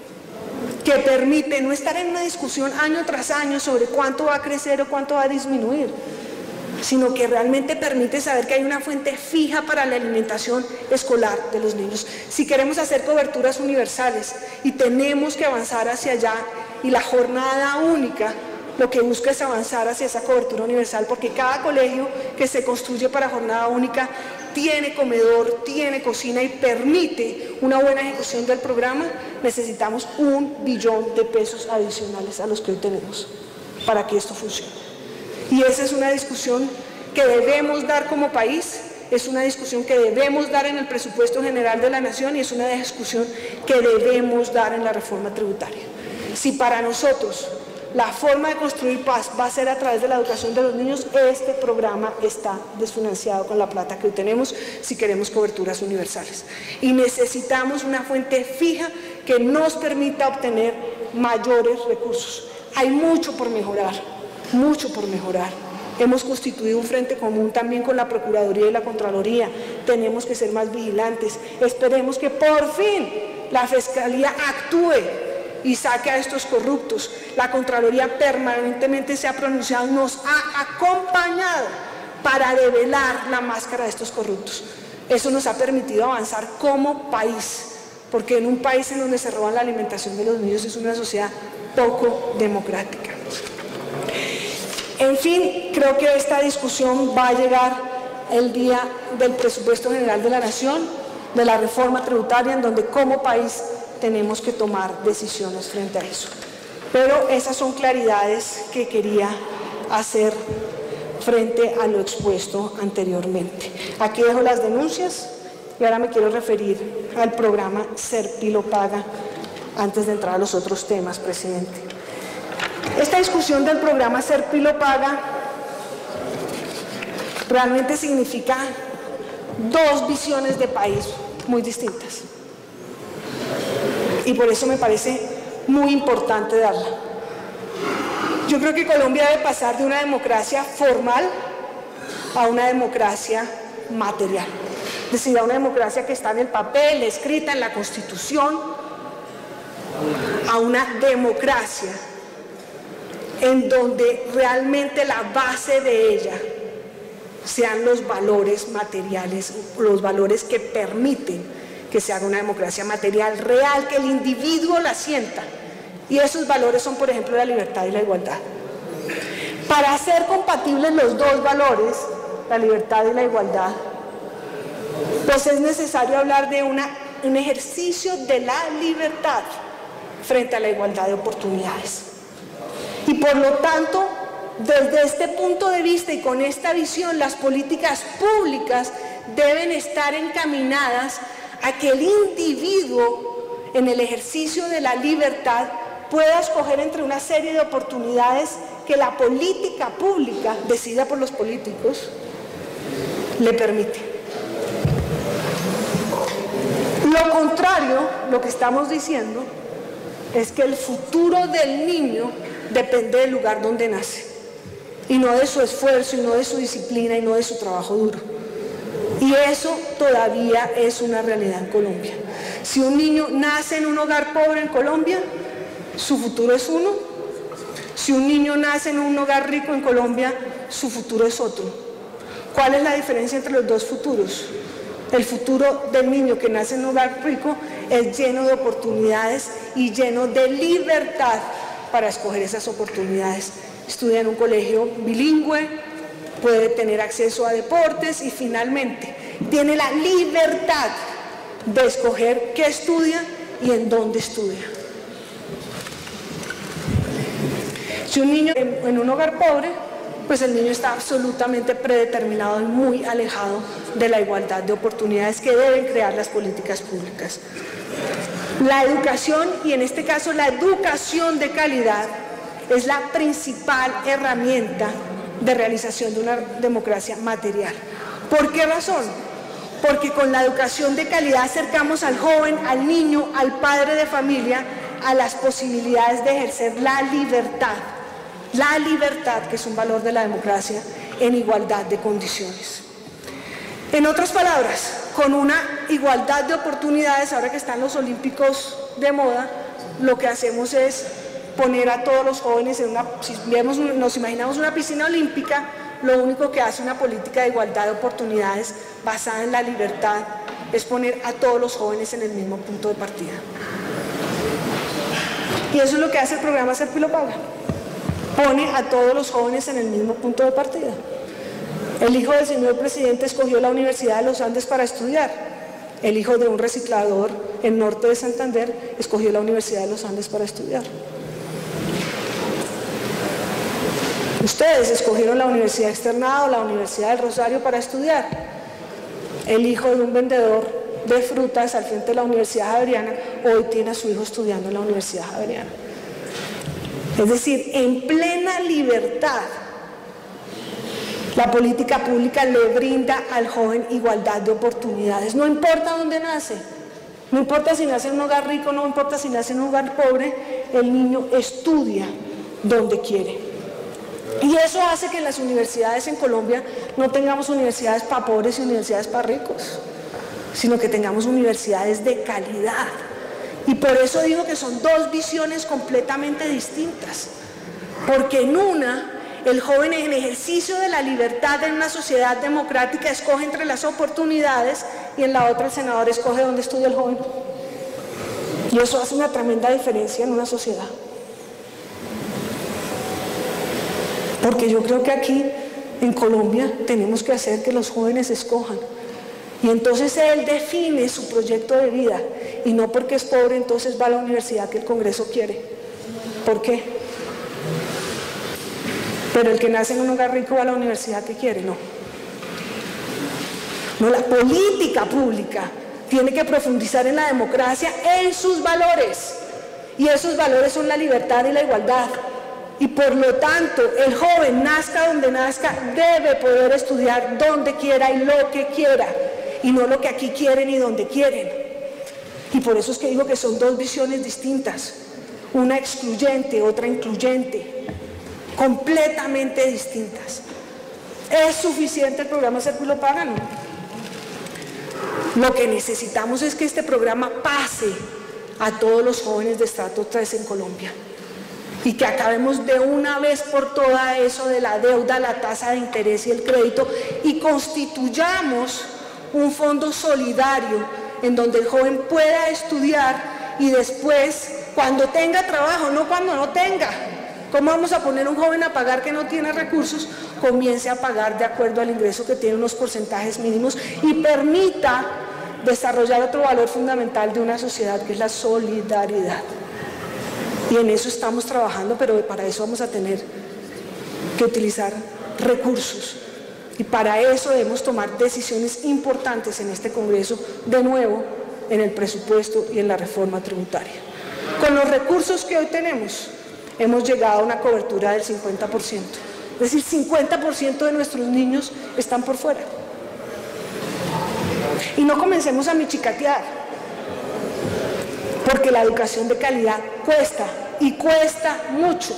[SPEAKER 1] que permite no estar en una discusión año tras año sobre cuánto va a crecer o cuánto va a disminuir, sino que realmente permite saber que hay una fuente fija para la alimentación escolar de los niños. Si queremos hacer coberturas universales y tenemos que avanzar hacia allá, y la jornada única lo que busca es avanzar hacia esa cobertura universal, porque cada colegio que se construye para jornada única tiene comedor, tiene cocina y permite una buena ejecución del programa, necesitamos un billón de pesos adicionales a los que hoy tenemos para que esto funcione. Y esa es una discusión que debemos dar como país, es una discusión que debemos dar en el presupuesto general de la Nación y es una discusión que debemos dar en la reforma tributaria. Si para nosotros la forma de construir paz va a ser a través de la educación de los niños, este programa está desfinanciado con la plata que hoy tenemos si queremos coberturas universales. Y necesitamos una fuente fija que nos permita obtener mayores recursos. Hay mucho por mejorar, mucho por mejorar. Hemos constituido un frente común también con la Procuraduría y la Contraloría. Tenemos que ser más vigilantes. Esperemos que por fin la Fiscalía actúe y saque a estos corruptos. La Contraloría permanentemente se ha pronunciado, nos ha acompañado para develar la máscara de estos corruptos. Eso nos ha permitido avanzar como país, porque en un país en donde se roban la alimentación de los niños es una sociedad poco democrática. En fin, creo que esta discusión va a llegar el día del presupuesto general de la Nación, de la reforma tributaria, en donde como país tenemos que tomar decisiones frente a eso. Pero esas son claridades que quería hacer frente a lo expuesto anteriormente. Aquí dejo las denuncias y ahora me quiero referir al programa Serpilo Paga antes de entrar a los otros temas, presidente. Esta discusión del programa Serpilo Paga realmente significa dos visiones de país muy distintas. Y por eso me parece muy importante darla. Yo creo que Colombia debe pasar de una democracia formal a una democracia material. Es decir, a una democracia que está en el papel, escrita en la Constitución, a una democracia en donde realmente la base de ella sean los valores materiales, los valores que permiten que se haga una democracia material real, que el individuo la sienta. Y esos valores son, por ejemplo, la libertad y la igualdad. Para hacer compatibles los dos valores, la libertad y la igualdad, pues es necesario hablar de una, un ejercicio de la libertad frente a la igualdad de oportunidades. Y por lo tanto, desde este punto de vista y con esta visión, las políticas públicas deben estar encaminadas a que el individuo, en el ejercicio de la libertad, pueda escoger entre una serie de oportunidades que la política pública, decidida por los políticos, le permite. Lo contrario, lo que estamos diciendo, es que el futuro del niño depende del lugar donde nace, y no de su esfuerzo, y no de su disciplina, y no de su trabajo duro. Y eso todavía es una realidad en Colombia. Si un niño nace en un hogar pobre en Colombia, su futuro es uno. Si un niño nace en un hogar rico en Colombia, su futuro es otro. ¿Cuál es la diferencia entre los dos futuros? El futuro del niño que nace en un hogar rico es lleno de oportunidades y lleno de libertad para escoger esas oportunidades. Estudia en un colegio bilingüe, puede tener acceso a deportes y finalmente tiene la libertad de escoger qué estudia y en dónde estudia. Si un niño en un hogar pobre pues el niño está absolutamente predeterminado y muy alejado de la igualdad de oportunidades que deben crear las políticas públicas. La educación, y en este caso la educación de calidad, es la principal herramienta de realización de una democracia material. ¿Por qué razón? Porque con la educación de calidad acercamos al joven, al niño, al padre de familia a las posibilidades de ejercer la libertad. La libertad, que es un valor de la democracia, en igualdad de condiciones. En otras palabras, con una igualdad de oportunidades, ahora que están los olímpicos de moda, lo que hacemos es poner a todos los jóvenes en una, si vemos, nos imaginamos una piscina olímpica, lo único que hace una política de igualdad de oportunidades basada en la libertad es poner a todos los jóvenes en el mismo punto de partida. Y eso es lo que hace el programa Ser Pilo Paga. Pone a todos los jóvenes en el mismo punto de partida. El hijo del señor presidente escogió la Universidad de los Andes para estudiar. El hijo de un reciclador en norte de Santander escogió la Universidad de los Andes para estudiar. Ustedes escogieron la Universidad Externado, la Universidad del Rosario para estudiar. El hijo de un vendedor de frutas al frente de la Universidad Javeriana hoy tiene a su hijo estudiando en la Universidad Javeriana. Es decir, en plena libertad, la política pública le brinda al joven igualdad de oportunidades. No importa dónde nace, no importa si nace en un hogar rico, no importa si nace en un hogar pobre, el niño estudia donde quiere. Y eso hace que en las universidades en Colombia no tengamos universidades para pobres y universidades para ricos, sino que tengamos universidades de calidad. Y por eso digo que son dos visiones completamente distintas, porque en una, el joven en ejercicio de la libertad en una sociedad democrática escoge entre las oportunidades y en la otra el senador escoge dónde estudia el joven. Y eso hace una tremenda diferencia en una sociedad. Porque yo creo que aquí en Colombia tenemos que hacer que los jóvenes escojan. Y entonces él define su proyecto de vida, y no porque es pobre entonces va a la universidad que el Congreso quiere. ¿Por qué? Pero el que nace en un hogar rico va a la universidad que quiere, no. No, la política pública tiene que profundizar en la democracia, en sus valores, y esos valores son la libertad y la igualdad. Y por lo tanto, el joven, nazca donde nazca, debe poder estudiar donde quiera y lo que quiera, y no lo que aquí quieren y donde quieren. Y por eso es que digo que son dos visiones distintas, una excluyente, otra incluyente, completamente distintas. ¿Es suficiente el programa Ser Pilo Paga? No. Lo que necesitamos es que este programa pase a todos los jóvenes de estrato tres en Colombia, y que acabemos de una vez por todas eso de la deuda, la tasa de interés y el crédito, y constituyamos un fondo solidario en donde el joven pueda estudiar y después, cuando tenga trabajo, no cuando no tenga. ¿Cómo vamos a poner a un joven a pagar que no tiene recursos? Comience a pagar de acuerdo al ingreso, que tiene unos porcentajes mínimos, y permita desarrollar otro valor fundamental de una sociedad, que es la solidaridad. Y en eso estamos trabajando, pero para eso vamos a tener que utilizar recursos. Y para eso debemos tomar decisiones importantes en este Congreso, de nuevo, en el presupuesto y en la reforma tributaria. Con los recursos que hoy tenemos, hemos llegado a una cobertura del cincuenta por ciento. Es decir, cincuenta por ciento de nuestros niños están por fuera. Y no comencemos a michicatear, porque la educación de calidad cuesta, y cuesta mucho.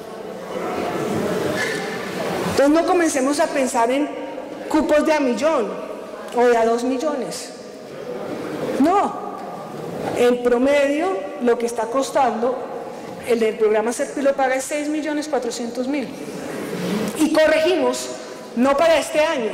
[SPEAKER 1] Entonces no comencemos a pensar en cupos de a millón o de a dos millones. No, en promedio lo que está costando el del programa Ser Pilo Paga es seis millones cuatrocientos mil. Y corregimos, no para este año,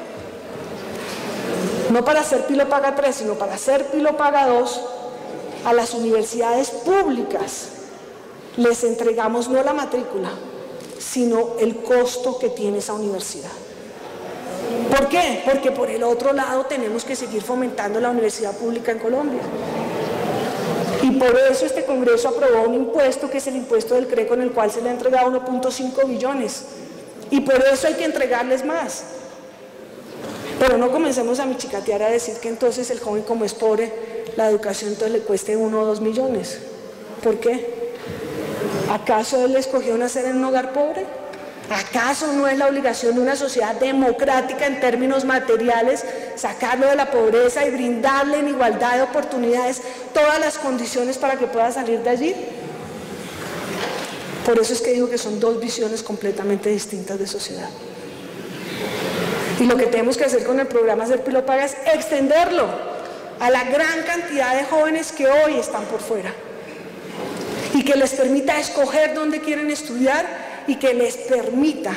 [SPEAKER 1] no para Ser Pilo Paga tres, sino para Ser Pilo Paga dos, a las universidades públicas les entregamos no la matrícula, sino el costo que tiene esa universidad. ¿Por qué? Porque por el otro lado tenemos que seguir fomentando la universidad pública en Colombia. Y por eso este Congreso aprobó un impuesto, que es el impuesto del C R E, con el cual se le ha entregado uno punto cinco billones Y por eso hay que entregarles más. Pero no comencemos a michicatear a decir que entonces el joven, como es pobre, la educación entonces le cueste uno o dos millones. ¿Por qué? ¿Acaso él escogió nacer en un hogar pobre? ¿Acaso no es la obligación de una sociedad democrática en términos materiales sacarlo de la pobreza y brindarle en igualdad de oportunidades todas las condiciones para que pueda salir de allí? Por eso es que digo que son dos visiones completamente distintas de sociedad. Y lo que tenemos que hacer con el programa Ser Pilo Paga es extenderlo a la gran cantidad de jóvenes que hoy están por fuera y que les permita escoger dónde quieren estudiar y que les permita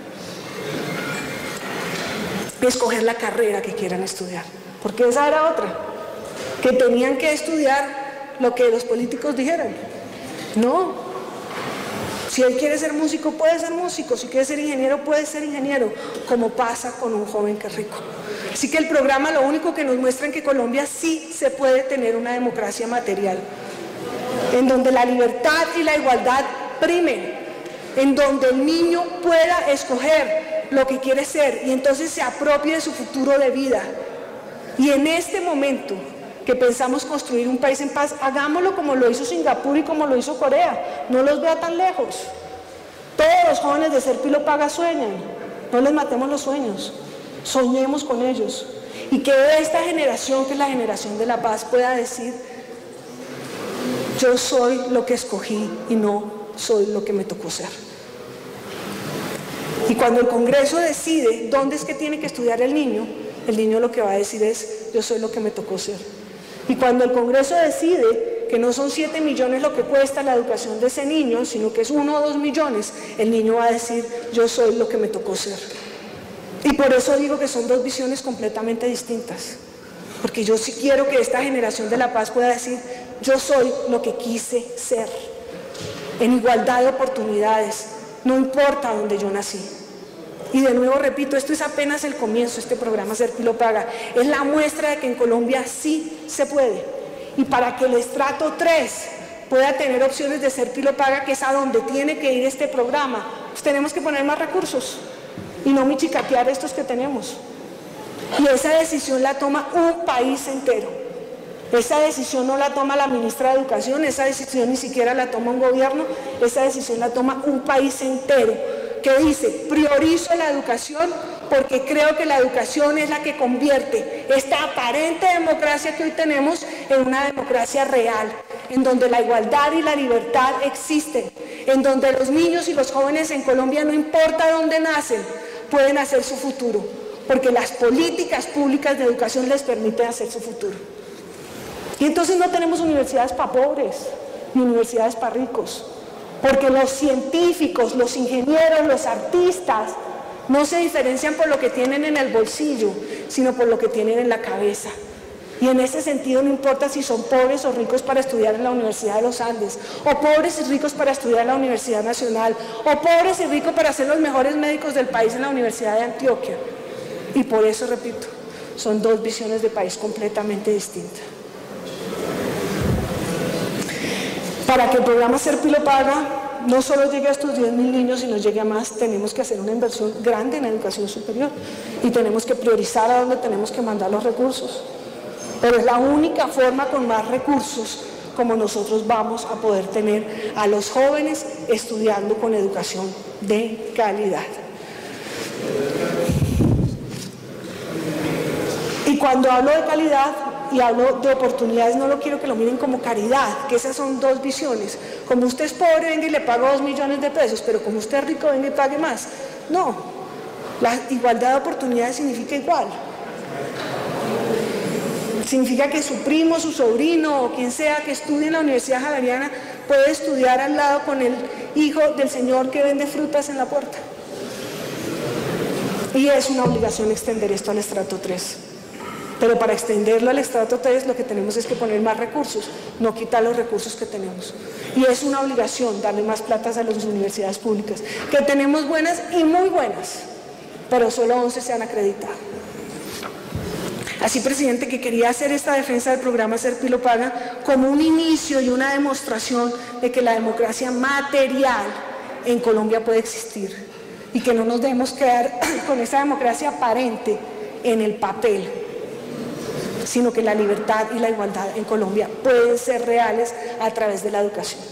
[SPEAKER 1] escoger la carrera que quieran estudiar, porque esa era otra, que tenían que estudiar lo que los políticos dijeran. No, si él quiere ser músico, puede ser músico, si quiere ser ingeniero, puede ser ingeniero, como pasa con un joven que es rico. Así que el programa lo único que nos muestra es que Colombia sí se puede tener una democracia material, en donde la libertad y la igualdad primen, en donde el niño pueda escoger lo que quiere ser y entonces se apropie de su futuro de vida. Y en este momento que pensamos construir un país en paz, hagámoslo como lo hizo Singapur y como lo hizo Corea. No los vea tan lejos. Todos los jóvenes de Ser Pilo Paga sueñan. No les matemos los sueños. Soñemos con ellos. Y que esta generación, que es la generación de la paz, pueda decir: yo soy lo que escogí y no soy lo que me tocó ser. Y cuando el Congreso decide dónde es que tiene que estudiar el niño, el niño lo que va a decir es: yo soy lo que me tocó ser. Y cuando el Congreso decide que no son siete millones lo que cuesta la educación de ese niño, sino que es uno o dos millones, el niño va a decir: yo soy lo que me tocó ser. Y por eso digo que son dos visiones completamente distintas, porque yo sí quiero que esta generación de la paz pueda decir: yo soy lo que quise ser, en igualdad de oportunidades, no importa dónde yo nací. Y de nuevo repito, esto es apenas el comienzo, este programa Ser Pilo Paga, es la muestra de que en Colombia sí se puede. Y para que el estrato tres pueda tener opciones de Ser Pilo Paga, que es a donde tiene que ir este programa, pues tenemos que poner más recursos y no michicatear estos que tenemos. Y esa decisión la toma un país entero. Esa decisión no la toma la ministra de Educación, esa decisión ni siquiera la toma un gobierno, esa decisión la toma un país entero, que dice: priorizo la educación porque creo que la educación es la que convierte esta aparente democracia que hoy tenemos en una democracia real, en donde la igualdad y la libertad existen, en donde los niños y los jóvenes en Colombia, no importa dónde nacen, pueden hacer su futuro, porque las políticas públicas de educación les permiten hacer su futuro. Y entonces no tenemos universidades para pobres, ni universidades para ricos, porque los científicos, los ingenieros, los artistas, no se diferencian por lo que tienen en el bolsillo, sino por lo que tienen en la cabeza. Y en ese sentido no importa si son pobres o ricos para estudiar en la Universidad de los Andes, o pobres y ricos para estudiar en la Universidad Nacional, o pobres y ricos para ser los mejores médicos del país en la Universidad de Antioquia. Y por eso, repito, son dos visiones de país completamente distintas. Para que el programa Ser Pilo Paga no solo llegue a estos diez mil niños, sino llegue a más, tenemos que hacer una inversión grande en educación superior y tenemos que priorizar a dónde tenemos que mandar los recursos. Pero es la única forma, con más recursos, como nosotros vamos a poder tener a los jóvenes estudiando con educación de calidad. Y cuando hablo de calidad y hablo de oportunidades, no lo quiero que lo miren como caridad, que esas son dos visiones. Como usted es pobre, venga y le pago dos millones de pesos, pero como usted es rico, venga y pague más. No, la igualdad de oportunidades significa igual. Significa que su primo, su sobrino o quien sea que estudie en la Universidad Javeriana puede estudiar al lado con el hijo del señor que vende frutas en la puerta. Y es una obligación extender esto al estrato tres. Pero para extenderlo al estrato tres lo que tenemos es que poner más recursos, no quitar los recursos que tenemos. Y es una obligación darle más platas a las universidades públicas, que tenemos buenas y muy buenas, pero solo once se han acreditado. Así, presidente, que quería hacer esta defensa del programa Ser Pilo Paga como un inicio y una demostración de que la democracia material en Colombia puede existir. y que no nos debemos quedar con esa democracia aparente en el papel, sino que la libertad y la igualdad en Colombia pueden ser reales a través de la educación.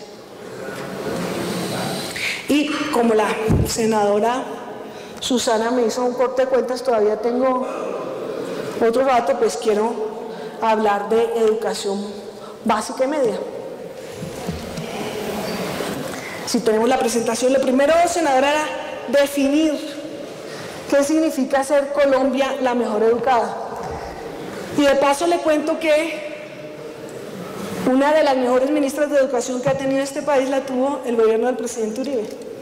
[SPEAKER 1] Y como la senadora Susana me hizo un corte de cuentas, todavía tengo otro rato, pues quiero hablar de educación básica y media. Si tenemos la presentación, lo primero, senadora, era definir qué significa ser Colombia la mejor educada. Y de paso le cuento que una de las mejores ministras de educación que ha tenido este país la tuvo el gobierno del presidente Uribe,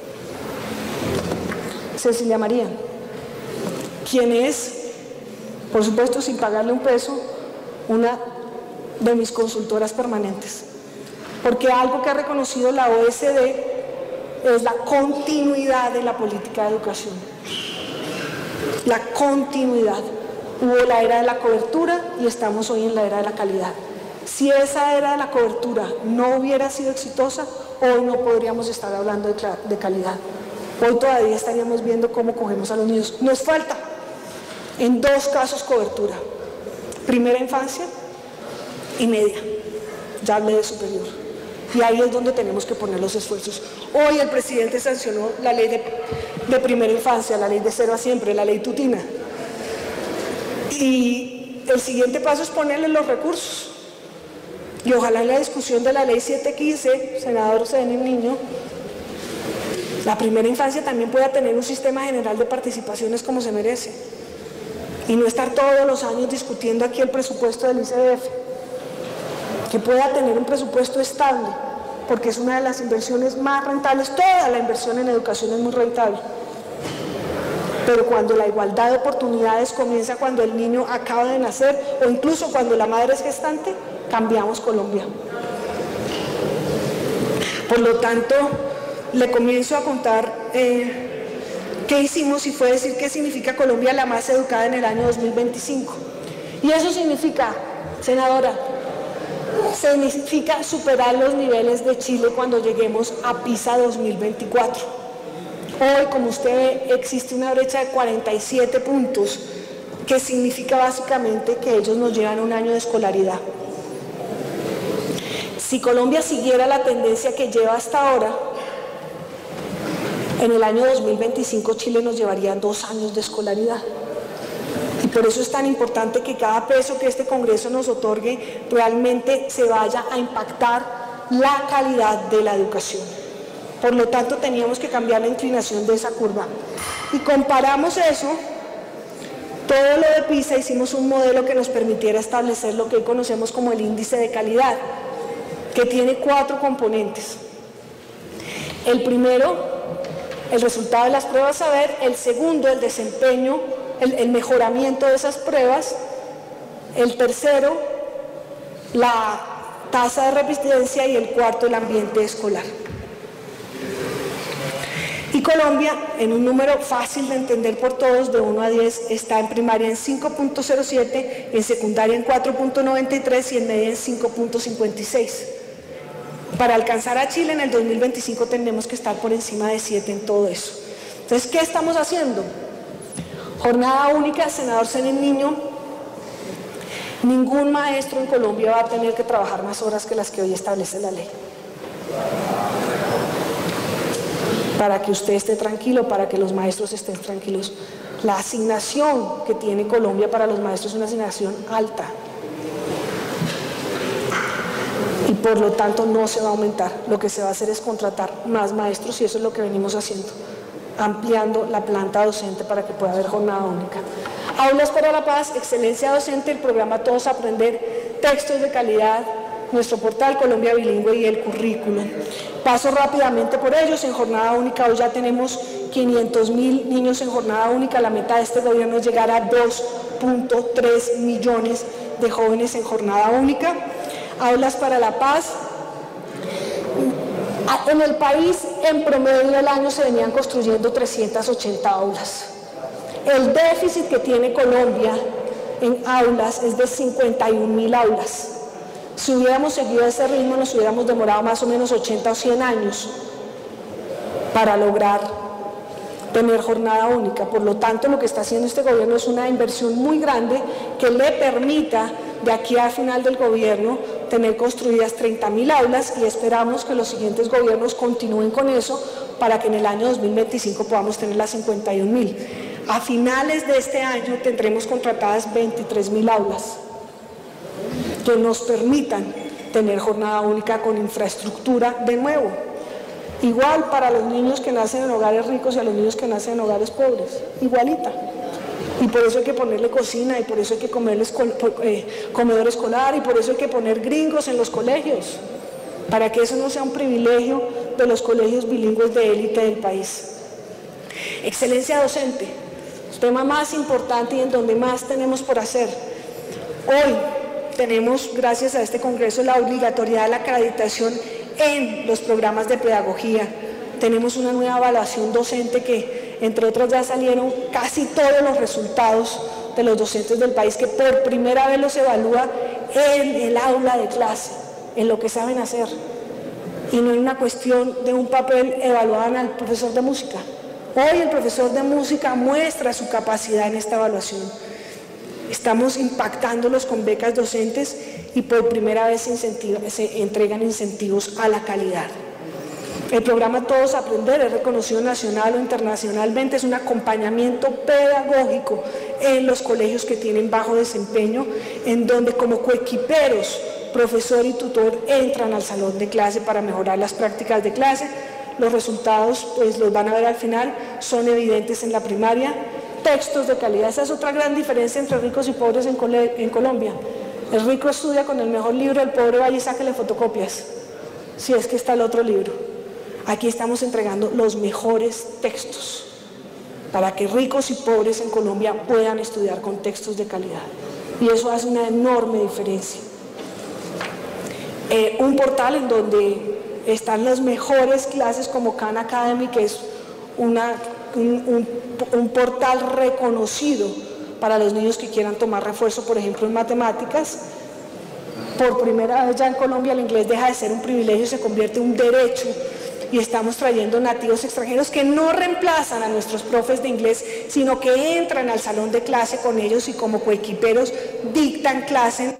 [SPEAKER 1] Cecilia María, quien es, por supuesto sin pagarle un peso, una de mis consultoras permanentes, porque algo que ha reconocido la O E C D es la continuidad de la política de educación, la continuidad. Hubo la era de la cobertura y estamos hoy en la era de la calidad. Si esa era de la cobertura no hubiera sido exitosa, hoy no podríamos estar hablando de, de calidad. Hoy todavía estaríamos viendo cómo cogemos a los niños. Nos falta, en dos casos, cobertura. Primera infancia y media. Ya hablé de superior. Y ahí es donde tenemos que poner los esfuerzos. Hoy el presidente sancionó la ley de, de primera infancia, la ley de cero a siempre, la ley Tutina. Y el siguiente paso es ponerle los recursos. Y ojalá en la discusión de la ley siete quince, senador Sedeni Niño, la primera infancia también pueda tener un sistema general de participaciones como se merece. Y no estar todos los años discutiendo aquí el presupuesto del I C B F. Que pueda tener un presupuesto estable, porque es una de las inversiones más rentables. Toda la inversión en educación es muy rentable. Pero cuando la igualdad de oportunidades comienza cuando el niño acaba de nacer o incluso cuando la madre es gestante, cambiamos Colombia. Por lo tanto, le comienzo a contar eh, qué hicimos y fue decir qué significa Colombia la más educada en el año dos mil veinticinco. Y eso significa, senadora, significa superar los niveles de Chile cuando lleguemos a PISA dos mil veinticuatro. Hoy, como usted ve, existe una brecha de cuarenta y siete puntos, que significa básicamente que ellos nos llevan un año de escolaridad. Si Colombia siguiera la tendencia que lleva hasta ahora, en el año dos mil veinticinco Chile nos llevaría dos años de escolaridad. Y por eso es tan importante que cada peso que este Congreso nos otorgue realmente se vaya a impactar la calidad de la educación. Por lo tanto, teníamos que cambiar la inclinación de esa curva. Y comparamos eso, todo lo de PISA, hicimos un modelo que nos permitiera establecer lo que hoy conocemos como el índice de calidad, que tiene cuatro componentes. El primero, el resultado de las pruebas saber; el segundo, el desempeño, el, el mejoramiento de esas pruebas; el tercero, la tasa de repitencia; y el cuarto, el ambiente escolar. Y Colombia, en un número fácil de entender por todos, de uno a diez, está en primaria en cinco punto cero siete, en secundaria en cuatro punto noventa y tres y en media en cinco punto cincuenta y seis. Para alcanzar a Chile en el dos mil veinticinco tendremos que estar por encima de siete en todo eso. Entonces, ¿qué estamos haciendo? Jornada única, senador Sedeni Niño. Ningún maestro en Colombia va a tener que trabajar más horas que las que hoy establece la ley. Para que usted esté tranquilo, para que los maestros estén tranquilos. La asignación que tiene Colombia para los maestros es una asignación alta. Y por lo tanto no se va a aumentar. Lo que se va a hacer es contratar más maestros y eso es lo que venimos haciendo, ampliando la planta docente para que pueda haber jornada única. Aulas para la Paz, excelencia docente, el programa Todos Aprender, textos de calidad, nuestro portal Colombia Bilingüe y el currículum. Paso rápidamente por ellos. En jornada única hoy ya tenemos quinientos mil niños en jornada única. La meta de este gobierno es llegar a dos punto tres millones de jóvenes en jornada única. Aulas para la Paz. En el país, en promedio del año se venían construyendo trescientas ochenta aulas. El déficit que tiene Colombia en aulas es de cincuenta y un mil aulas. Si hubiéramos seguido ese ritmo, nos hubiéramos demorado más o menos ochenta o cien años para lograr tener jornada única. Por lo tanto, lo que está haciendo este gobierno es una inversión muy grande que le permita de aquí a final del gobierno tener construidas treinta mil aulas, y esperamos que los siguientes gobiernos continúen con eso para que en el año dos mil veinticinco podamos tener las cincuenta y un mil. A finales de este año tendremos contratadas veintitrés mil aulas que nos permitan tener jornada única con infraestructura de nuevo. Igual para los niños que nacen en hogares ricos y a los niños que nacen en hogares pobres, igualita. Y por eso hay que ponerle cocina, y por eso hay que comerles eh, comedor escolar, y por eso hay que poner gringos en los colegios, para que eso no sea un privilegio de los colegios bilingües de élite del país. Excelencia docente, el tema más importante y en donde más tenemos por hacer. Hoy tenemos, gracias a este Congreso, la obligatoriedad de la acreditación en los programas de pedagogía. Tenemos una nueva evaluación docente que, entre otras, ya salieron casi todos los resultados de los docentes del país, que por primera vez los evalúa en el aula de clase, en lo que saben hacer, y no en una cuestión de un papel evaluado al profesor de música. Hoy el profesor de música muestra su capacidad en esta evaluación. Estamos impactándolos con becas docentes y por primera vez se entregan incentivos a la calidad. El programa Todos Aprender es reconocido nacional o internacionalmente, es un acompañamiento pedagógico en los colegios que tienen bajo desempeño, en donde como coequiperos, profesor y tutor entran al salón de clase para mejorar las prácticas de clase. Los resultados, pues los van a ver al final, son evidentes en la primaria. Textos de calidad, esa es otra gran diferencia entre ricos y pobres en, Col- en Colombia. El rico estudia con el mejor libro, el pobre vaya y sáquele fotocopias, si es que está el otro libro. Aquí estamos entregando los mejores textos para que ricos y pobres en Colombia puedan estudiar con textos de calidad, y eso hace una enorme diferencia. Eh, un portal en donde están las mejores clases como Khan Academy, que es una, un, un, un portal reconocido para los niños que quieran tomar refuerzo, por ejemplo, en matemáticas. Por primera vez ya en Colombia el inglés deja de ser un privilegio y se convierte en un derecho, y estamos trayendo nativos extranjeros que no reemplazan a nuestros profes de inglés, sino que entran al salón de clase con ellos y como coequiperos dictan clase.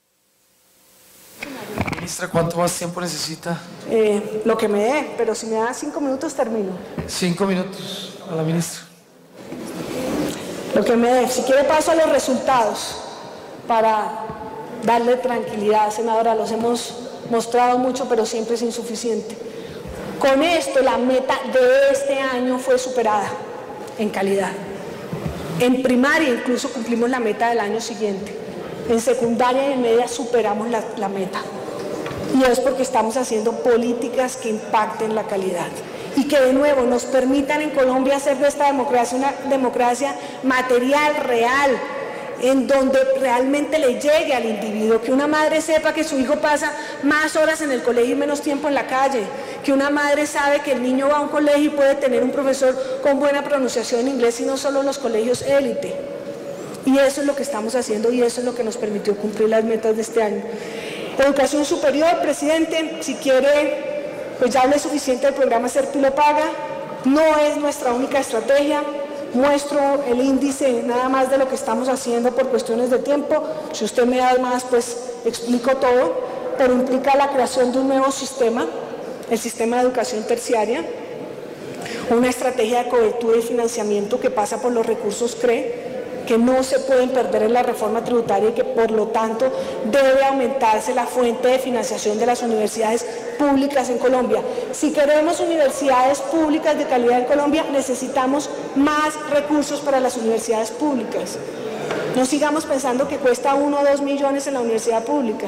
[SPEAKER 2] Ministra, ¿cuánto más tiempo necesita?
[SPEAKER 1] Eh, lo que me dé, pero si me da cinco minutos termino.
[SPEAKER 2] Cinco minutos a la ministra.
[SPEAKER 1] Lo que me dé. Si quiere paso a los resultados para darle tranquilidad, senadora. Los hemos mostrado mucho, pero siempre es insuficiente. Con esto la meta de este año fue superada en calidad. En primaria incluso cumplimos la meta del año siguiente. En secundaria y en media superamos la, la meta. Y es porque estamos haciendo políticas que impacten la calidad y que de nuevo nos permitan en Colombia hacer de esta democracia una democracia material, real, en donde realmente le llegue al individuo, que una madre sepa que su hijo pasa más horas en el colegio y menos tiempo en la calle, que una madre sabe que el niño va a un colegio y puede tener un profesor con buena pronunciación en inglés y no solo en los colegios élite. Y eso es lo que estamos haciendo y eso es lo que nos permitió cumplir las metas de este año. Educación superior, presidente, si quiere, pues ya hablé suficiente del programa Serpilo Paga, no es nuestra única estrategia. Muestro el índice nada más de lo que estamos haciendo por cuestiones de tiempo. Si usted me da más, pues explico todo, pero implica la creación de un nuevo sistema, el sistema de educación terciaria, una estrategia de cobertura y financiamiento que pasa por los recursos C R E, que no se pueden perder en la reforma tributaria y que por lo tanto debe aumentarse la fuente de financiación de las universidades públicas en Colombia. Si queremos universidades públicas de calidad en Colombia, necesitamos más recursos para las universidades públicas. No sigamos pensando que cuesta uno o dos millones en la universidad pública.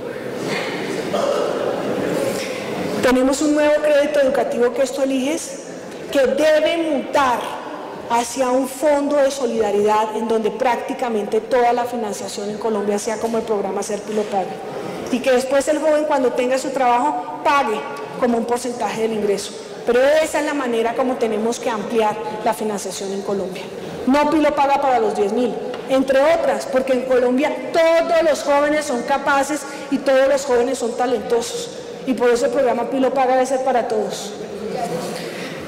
[SPEAKER 1] Tenemos un nuevo crédito educativo que esto eliges, que debe mutar hacia un fondo de solidaridad en donde prácticamente toda la financiación en Colombia sea como el programa Serpilo Paga, y que después el joven, cuando tenga su trabajo, pague como un porcentaje del ingreso. Pero esa es la manera como tenemos que ampliar la financiación en Colombia. No Pilo Paga para los diez mil, entre otras, porque en Colombia todos los jóvenes son capaces y todos los jóvenes son talentosos, y por eso el programa Pilo Paga debe ser para todos.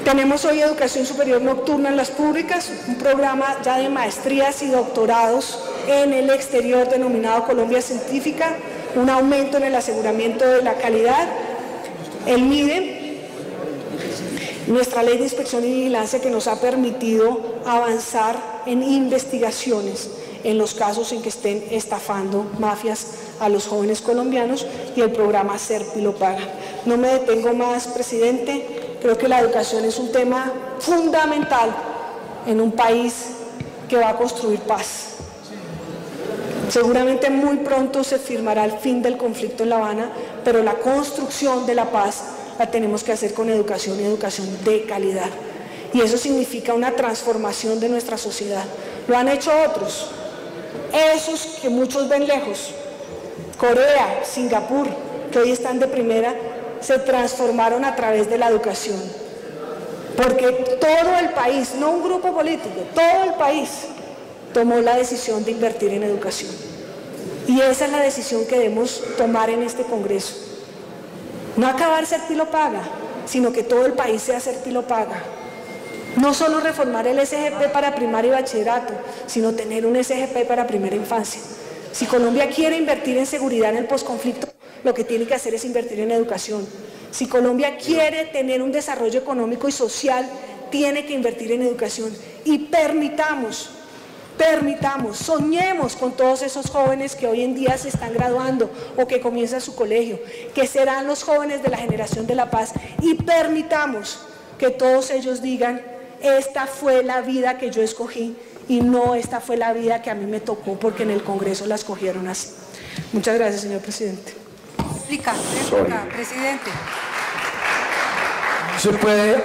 [SPEAKER 1] Tenemos hoy educación superior nocturna en las públicas, un programa ya de maestrías y doctorados en el exterior denominado Colombia Científica, un aumento en el aseguramiento de la calidad, el MIDE, nuestra ley de inspección y vigilancia que nos ha permitido avanzar en investigaciones en los casos en que estén estafando mafias a los jóvenes colombianos, y el programa SERPI lo paga. No me detengo más, presidente. Creo que la educación es un tema fundamental en un país que va a construir paz. Seguramente muy pronto se firmará el fin del conflicto en La Habana, pero la construcción de la paz la tenemos que hacer con educación y educación de calidad. Y eso significa una transformación de nuestra sociedad. Lo han hecho otros, esos que muchos ven lejos. Corea, Singapur, que hoy están de primera, se transformaron a través de la educación, porque todo el país, no un grupo político, todo el país tomó la decisión de invertir en educación, y esa es la decisión que debemos tomar en este Congreso. No acabar SERPI lo paga, sino que todo el país sea SERPI lo paga. No solo reformar el S G P para primaria y bachillerato, sino tener un S G P para primera infancia. Si Colombia quiere invertir en seguridad en el posconflicto, lo que tiene que hacer es invertir en educación. Si Colombia quiere tener un desarrollo económico y social, tiene que invertir en educación. Y permitamos, permitamos, soñemos con todos esos jóvenes que hoy en día se están graduando o que comienzan su colegio, que serán los jóvenes de la generación de la paz, y permitamos que todos ellos digan: esta fue la vida que yo escogí y no esta fue la vida que a mí me tocó porque en el Congreso la escogieron así. Muchas gracias, señor presidente.
[SPEAKER 3] Réplica, réplica, presidente.
[SPEAKER 2] Se puede